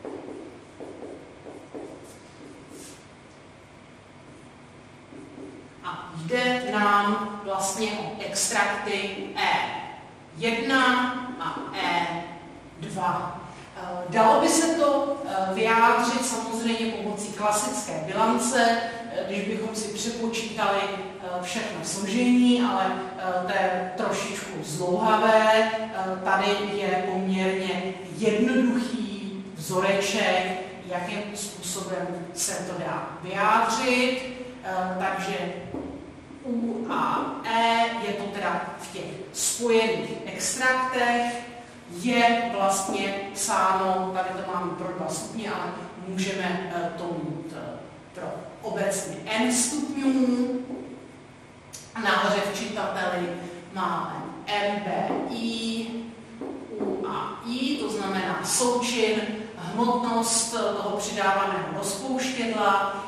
A jde nám vlastně o extrakty E1 a E2. Dalo by se to vyjádřit samozřejmě pomocí klasické bilance, když bychom si přepočítali všechno složení, ale to je trošičku zdlouhavé. Tady je poměrně jednoduchý vzoreček, jakým způsobem se to dá vyjádřit. Takže U a E, je to teda v těch spojených extraktech, je vlastně psáno, tady to máme pro 2 stupně, ale můžeme to mít pro obecně n stupňů. A nahoře v čitateli máme MBI, U a I, to znamená součin, hmotnost toho přidávaného rozpouštědla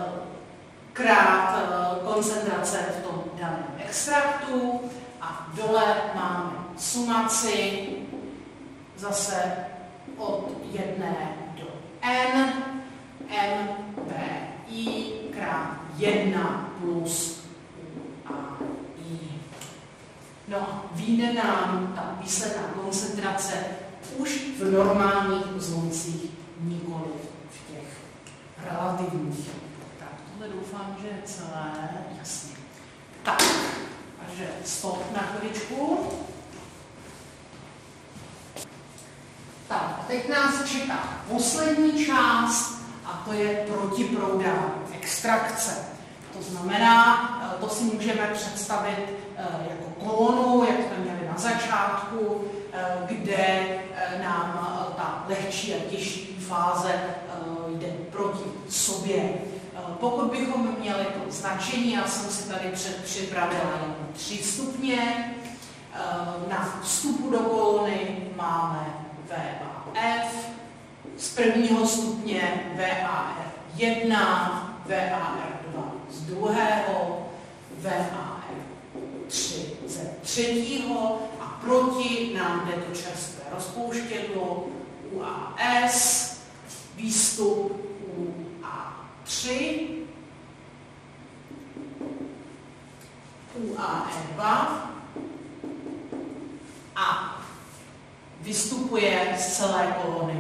krát koncentrace v tom daném extraktu. A dole máme sumaci zase od 1 do n, MBI krát 1 plus U a I. No a vyjde nám ta výsledná koncentrace už v normálních zvoncích, nikoli v těch relativních. Tak, tohle doufám, že je celé jasně. Tak, takže stop na chviličku. Tak, teď nás čeká poslední část a to je protiproudá extrakce. To znamená, to si můžeme představit jako kolonu, jak jsme měli na začátku, kde nám ta lehčí a těžší fáze jde proti sobě. Pokud bychom měli to značení, já jsem si tady připravila jenom 3 stupně. Na vstupu do kolony máme V a F, z prvního stupně VAR1, VAR2 z druhého, VAR3 ze třetího a proti nám jde to čerstvé rozpouštědlo UAS, výstup UA3, UAE2 a vystupuje z celé kolony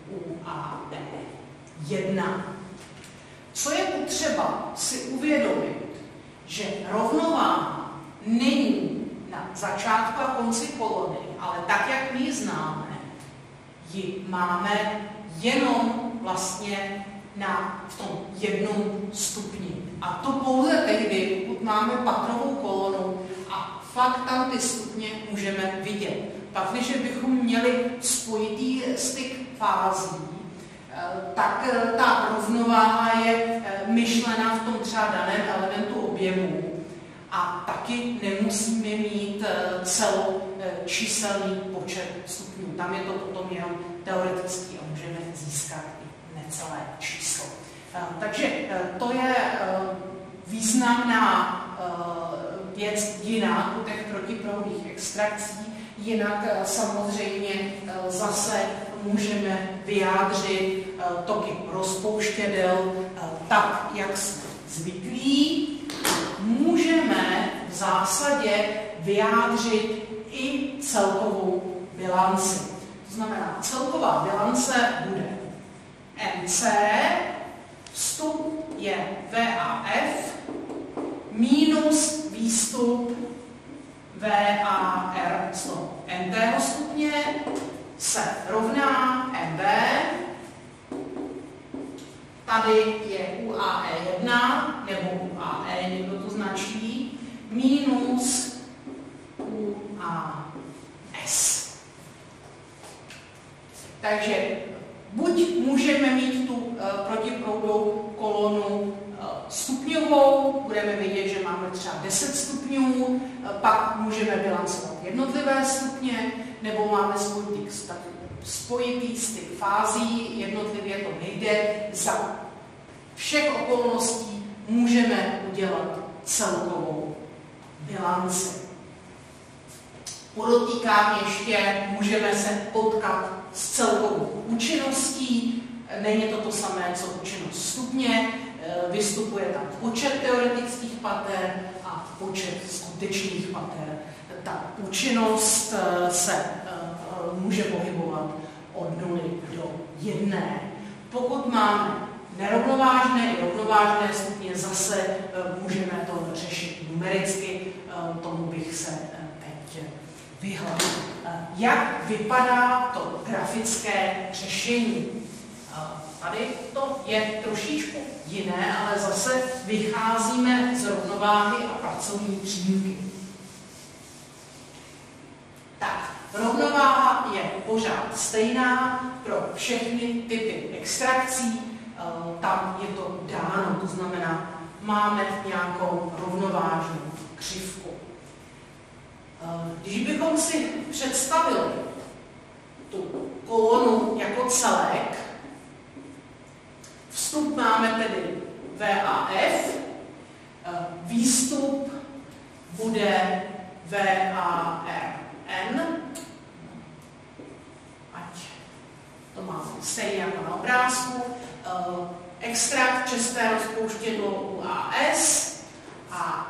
UAE1. Co je potřeba si uvědomit, že rovnováha není na začátku a konci kolony, ale tak, jak my ji známe, ji máme jenom vlastně v tom 1 stupni. A to pouze tehdy, pokud máme patrovou kolonu a fakt tam ty stupně můžeme vidět. Pak, když bychom měli spojitý styk fází, tak ta rovnováha je myšlena v tom třeba daném elementu objemu a taky nemusíme mít celočíselný počet stupňů. Tam je to potom jenom teoretický a můžeme získat i necelé číslo. Takže to je významná věc jinak u těch protiproudých extrakcí. Jinak samozřejmě zase můžeme vyjádřit toky rozpouštědel tak, jak jsme zvyklí. Můžeme v zásadě vyjádřit i celkovou bilanci. To znamená, celková bilance bude MC, vstup je VAF, minus výstup VAR z toho nth stupně se rovná MB. Tady je UAE1 nebo UAE, někdo to značí, minus UAS. Takže buď můžeme mít tu protiproudou kolonu stupňovou, budeme vědět, že máme třeba 10 stupňů, pak můžeme bilancovat jednotlivé stupně, nebo máme spojitý styk fází, jednotlivě to nejde. Za všech okolností můžeme udělat celkovou bilanci. Podotýkám ještě, můžeme se potkat s celkovou účinností, není to to samé, co účinnost stupně, vystupuje tam počet teoretických pater a počet skutečných pater. Ta účinnost se může pohybovat od 0 do 1. Pokud máme nerovnovážné i rovnovážné stupně, zase můžeme to řešit numericky, tomu bych se teď vyhnul. Jak vypadá to grafické řešení? Tady to je trošičku jiné, ale zase vycházíme z rovnováhy a pracovní přímky. Tak, rovnováha je pořád stejná pro všechny typy extrakcí, tam je to dáno, to znamená, máme nějakou rovnovážnou křivku. Když bychom si představili tu kolonu jako celek, vstup máme tedy VAF, výstup bude VARN, ať to máme stejně jako na obrázku, extrakt čisté rozpouštědlo UAS a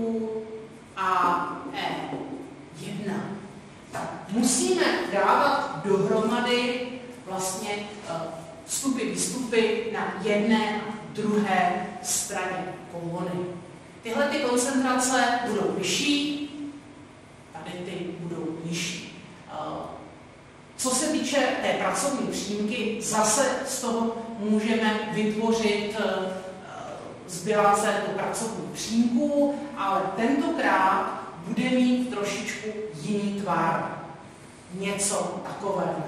UAE1. Tak musíme dávat dohromady vlastně vstupy, výstupy na jedné a druhé straně kolony. Tyhle ty koncentrace budou vyšší, tady ty budou nižší. Co se týče té pracovní přímky, zase z toho můžeme vytvořit z bilance tu pracovní přímku, ale tentokrát bude mít trošičku jiný tvar. Něco takového.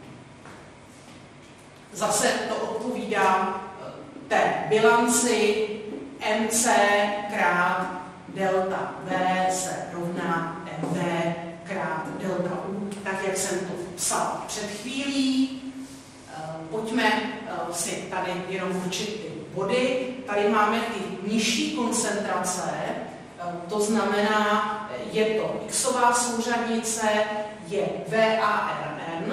Zase to odpovídá té bilanci MC krát delta V se rovná MV krát delta U, tak jak jsem to psal před chvílí. Pojďme si tady jenom určit ty body. Tady máme ty nižší koncentrace, to znamená, je to xová souřadnice, je VARN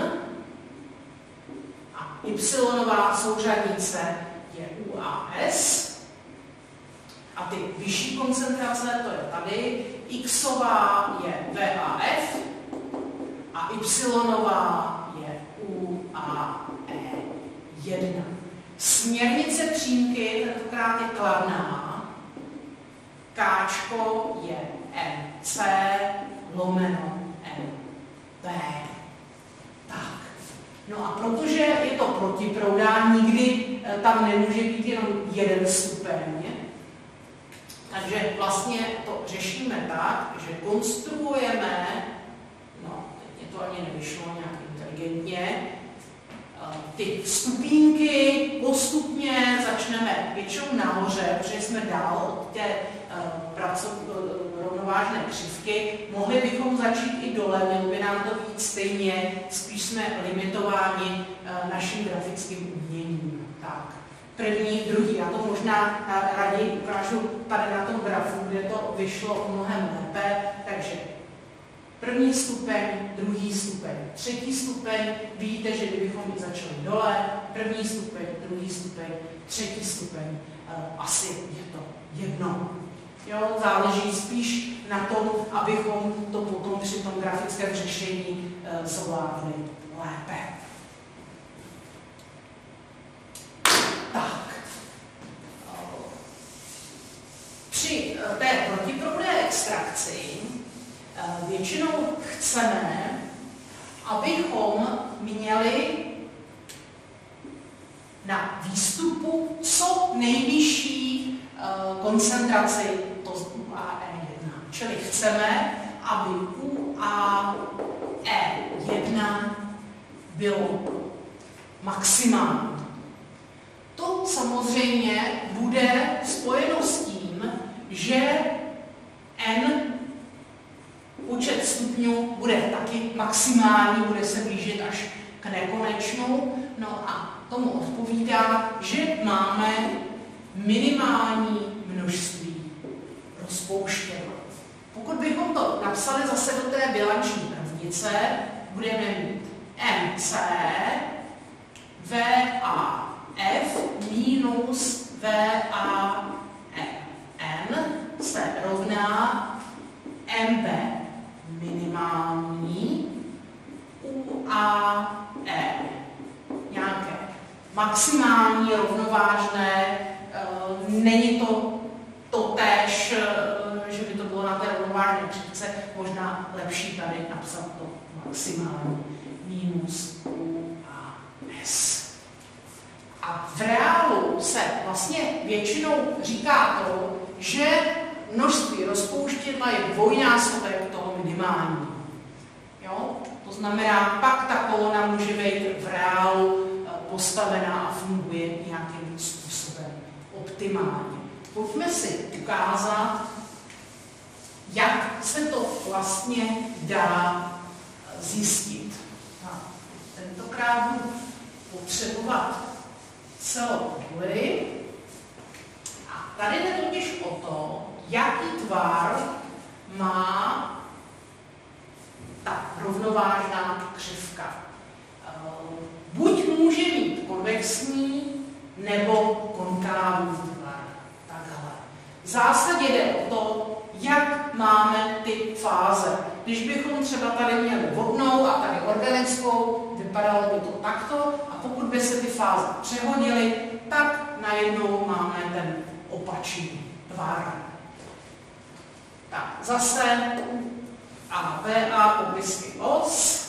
a y-nová souřadnice je UAS. A ty vyšší koncentrace, to je tady, xová je VAF a y-nová je UAE1. Směrnice přímky tentokrát je kladná. Káčko je MC lomeno MV. Tak. No a protože je to protiproudá, nikdy tam nemůže být jenom jeden stupeň. Takže vlastně to řešíme tak, že konstruujeme, no, teď mě to ani nevyšlo nějak inteligentně, ty stupínky postupně začneme většinou nahoře, protože jsme dál od té rovnovážné křivky. Mohli bychom začít i dole, mělo by nám to být stejně, spíš jsme limitováni naším grafickým uměním. Tak. První, druhý, já to možná raději ukážu tady na tom grafu, kde to vyšlo mnohem lépe, takže první stupeň, druhý stupeň, třetí stupeň, vidíte, že kdybychom ji začali dole, první stupeň, druhý stupeň, třetí stupeň, asi je to jedno. Jo, záleží spíš na tom, abychom to potom při tom grafickém řešení zvládli lépe. Tak. Při té protiproudé extrakci většinou chceme, abychom měli na výstupu co nejvyšší koncentraci, to UAE1. Čili chceme, aby UAE1 bylo maximální. To samozřejmě bude spojeno s tím, že N počet stupňů bude taky maximální, bude se blížit až k nekonečnu. No a tomu odpovídá, že máme minimální množství rozpouštědla. Pokud bychom to napsali zase do té bilanční rovnice, budeme mít MC VAF minus VAN se rovná MB minimální UAE. Nějaké maximální, rovnovážné, není to totéž, že by to bylo na té rovnovážné křivce, možná lepší tady napsat to maximální minus UAS. A se vlastně většinou říká to, že množství rozpouštědla je dvojnásobek toho minimální. Jo? To znamená, pak ta kolona může být v reálu postavená a funguje nějakým způsobem optimálně. Pojďme si ukázat, jak se to vlastně dá zjistit. Tentokrát budu potřebovat celou vůli. A tady jde totiž o to, jaký tvar má ta rovnovážná křivka. Buď může mít konvexní nebo konkávní tvar. Takhle. V zásadě jde o to, jak máme ty fáze. Když bychom třeba tady měli vodnou a tady organickou, vypadalo by to takto, a pokud by se ty fáze přehodily, tak najednou máme ten opačný tvar. Tak, zase A, B, A, poblízky os.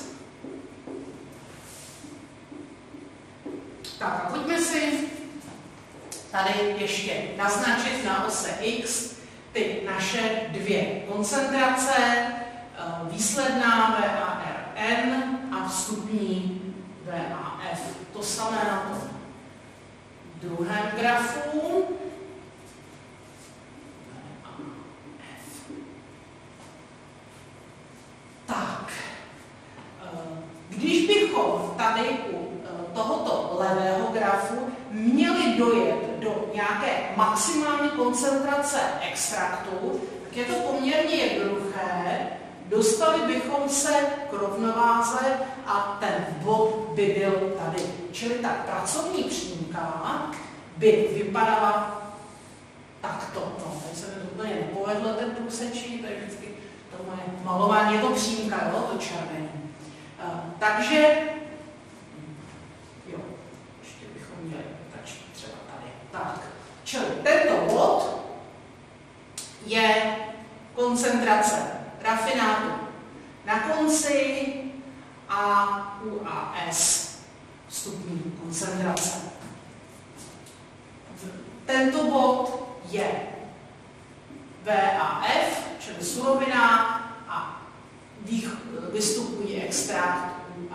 Tak a pojďme si tady ještě naznačit na ose X ty naše dvě koncentrace, výsledná VARN a vstupní VAF. To samé na tom druhém grafu. Tak, když bychom tady u tohoto levého grafu měli dojet do nějaké maximální koncentrace extraktu, tak je to poměrně jednoduché. Dostali bychom se k rovnováze a ten bod by byl tady. Čili ta pracovní přímka by vypadala takto. No, teď se mi to úplně nepovedlo, ten průsečí, to je vždycky to moje malování, je to přímka, jo, to červený. Takže, jo, ještě bychom měli začít třeba tady. Tak, čili tento bod je koncentrace rafinátu na konci a UAS vstupní koncentrace. Tento bod je VAF, čili surovina, a vystupují extrakt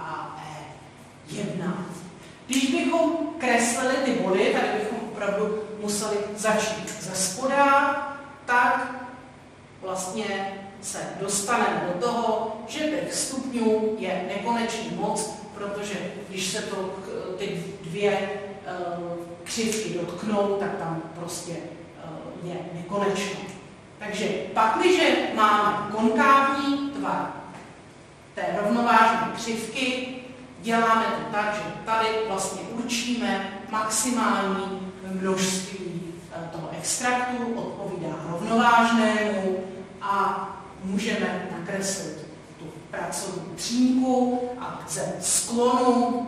UAE1. Když bychom kreslili ty body, tady bychom opravdu museli začít ze spoda, tak vlastně se dostaneme do toho, že těch stupňů je nekonečně moc, protože když se to ty dvě křivky dotknou, tak tam prostě je nekonečno. Takže pakliže máme konkávní tvar té rovnovážné křivky, děláme to tak, že tady vlastně určíme maximální množství toho extraktu, odpovídá rovnovážnému, a můžeme nakreslit tu pracovní přímku a ze sklonu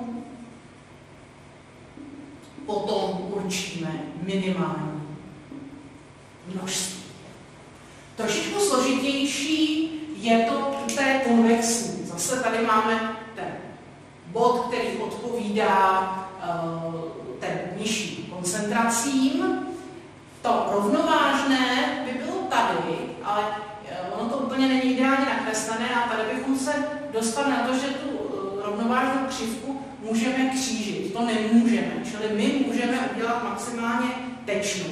potom určíme minimální množství. Trošičku složitější je to u té konvexní. Zase tady máme ten bod, který odpovídá ten nižším koncentracím. To rovnovážné by bylo tady, ale ono to úplně není ideálně nakreslené a tady bychom se dostali na to, že tu rovnovážnou křivku můžeme křížit. To nemůžeme, čili my můžeme udělat maximálně tečnou.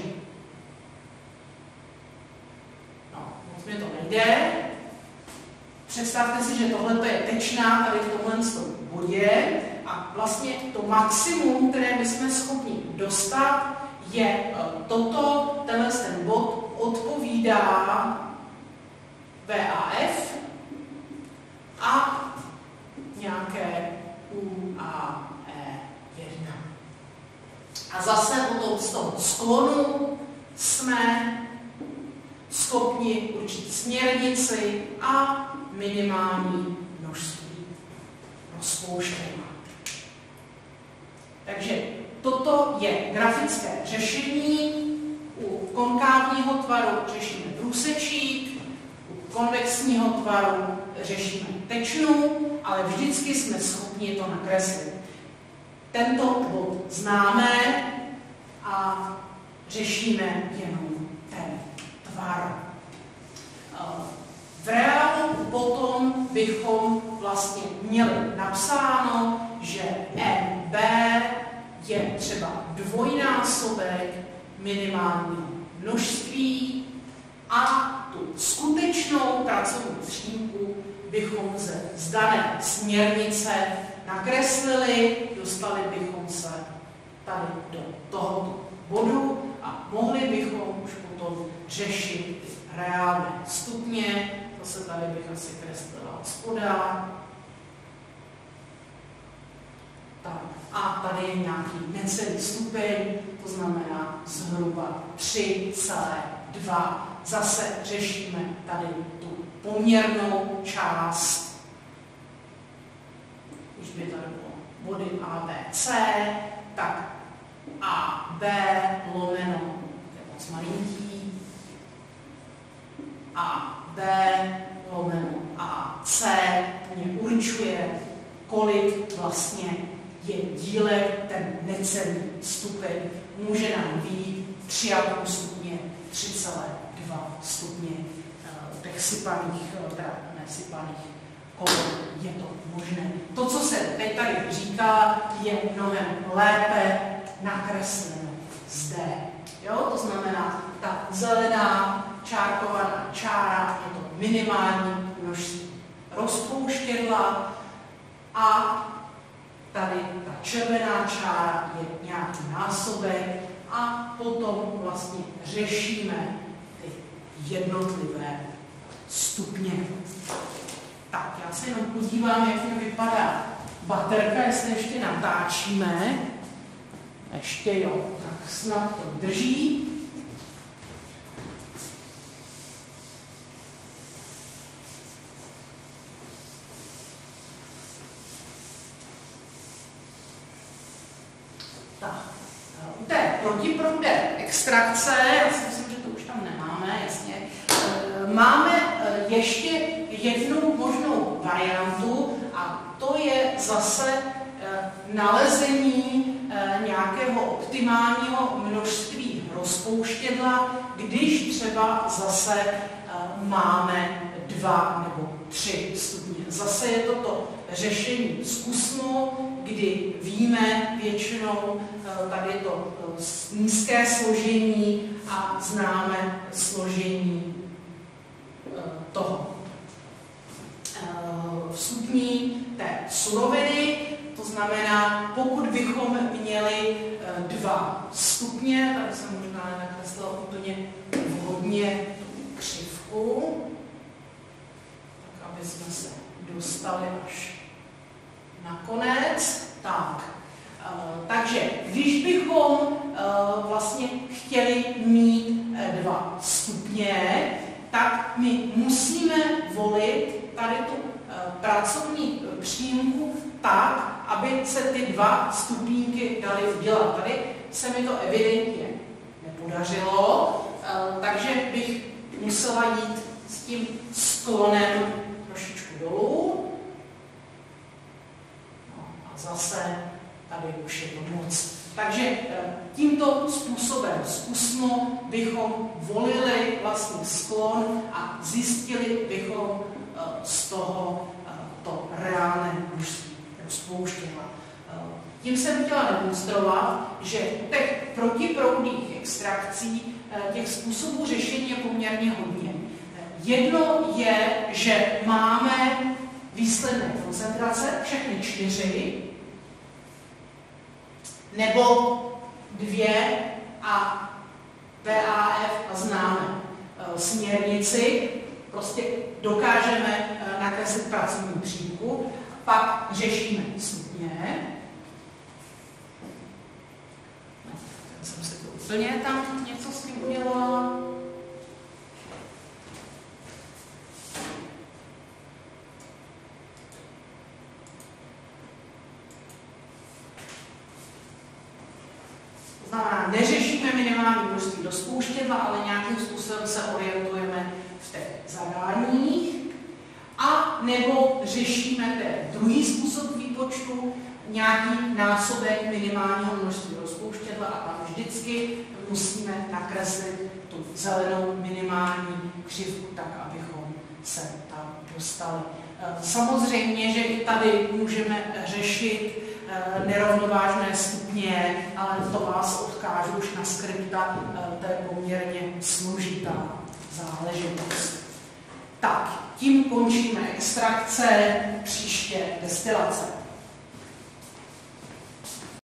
No, moc mi to nejde. Představte si, že tohle je tečná tady v tomhle bodě a vlastně to maximum, které my jsme schopni dostat, je toto, tenhle ten bod odpovídá VAF a nějaké UAE1. A zase potom z toho sklonu jsme schopni určit směrnici a minimální množství rozpouštění. Takže toto je grafické řešení. U konkávního tvaru řešíme průsečík, u konvexního tvaru řešíme tečnu, ale vždycky jsme schopni to nakreslit. Tento bod známe a řešíme jenom ten tvar. V reálu potom bychom vlastně měli napsáno, že MB je třeba dvojnásobek minimálního množství a tu skutečnou pracovní přímku bychom z dané směrnice nakreslili, dostali bychom se tady do tohoto bodu a mohli bychom už potom řešit ty reálné stupně. Zase tady bych asi kreslila spoda. Tak. A tady je nějaký necelý stupeň, to znamená zhruba 3,2. Zase řešíme tady tu poměrnou část. Když by tady bylo body A, B, C, tak A, B lomeno, to je moc malinký, A, B lomeno A, C mě určuje, kolik vlastně je dílek, ten necelý stupeň. Může nám být 3,5 stupně, 3,2 stupně těch sypaných, teda nesypaných kolek. Je to možné. To, co se teď tady říká, je mnohem lépe nakresleno zde. Jo? To znamená, ta zelená čárkovaná čára je to minimální množství rozpouštědla a tady ta červená čára je nějaký násobek a potom vlastně řešíme ty jednotlivé stupně. Tak, já se jenom podívám, jak mi vypadá baterka, jestli ještě natáčíme. Ještě jo, tak snad to drží. U té protiproudé extrakce, já si myslím, že to už tam nemáme, jasně, máme ještě jednu možnou variantu a to je zase nalezení nějakého optimálního množství rozpouštědla, když třeba zase máme 2 nebo 3 stupně. Zase je to řešení zkusno, kdy víme většinou tady to nízké složení a známe složení toho vstupní té suroviny. To znamená, pokud bychom měli 2 stupně, tady jsem možná nenakreslila úplně vhodně tu křivku, tak aby jsme se dostali až na konec. Tak. Takže když bychom vlastně chtěli mít 2 stupně, tak my musíme volit tady tu pracovní přímku tak, aby se ty 2 stupínky daly udělat. Tady se mi to evidentně nepodařilo, takže bych musela jít s tím sklonem trošičku dolů. No a zase tady už je to moc. Takže tímto způsobem zkusno bychom volili vlastní sklon a zjistili bychom z toho to reálné množství rozpouštědla. Tím jsem chtěla demonstrovat, že u těch protiproudných extrakcí těch způsobů řešení je poměrně hodně. Jedno je, že máme výsledné koncentrace, všechny 4, nebo 2 a BAF a známe směrnici, prostě dokážeme nakreslit pracovní přímku, pak řešíme stupně. Jsem se to úplně tam něco s tím udělala. To znamená, neřešíme minimální množství rozpouštědla, ale nějakým způsobem se orientujeme v těch zadáních. A nebo řešíme ten druhý způsob výpočtu, nějaký násobek minimálního množství rozpouštědla a tam vždycky musíme nakreslit tu zelenou minimální křivku tak, abychom se tam dostali. Samozřejmě, že i tady můžeme řešit nerovnovážné stupně, ale to vás odkážu už na skripta, to je poměrně složitá záležitost. Tak, tím končíme extrakce, příště destilace.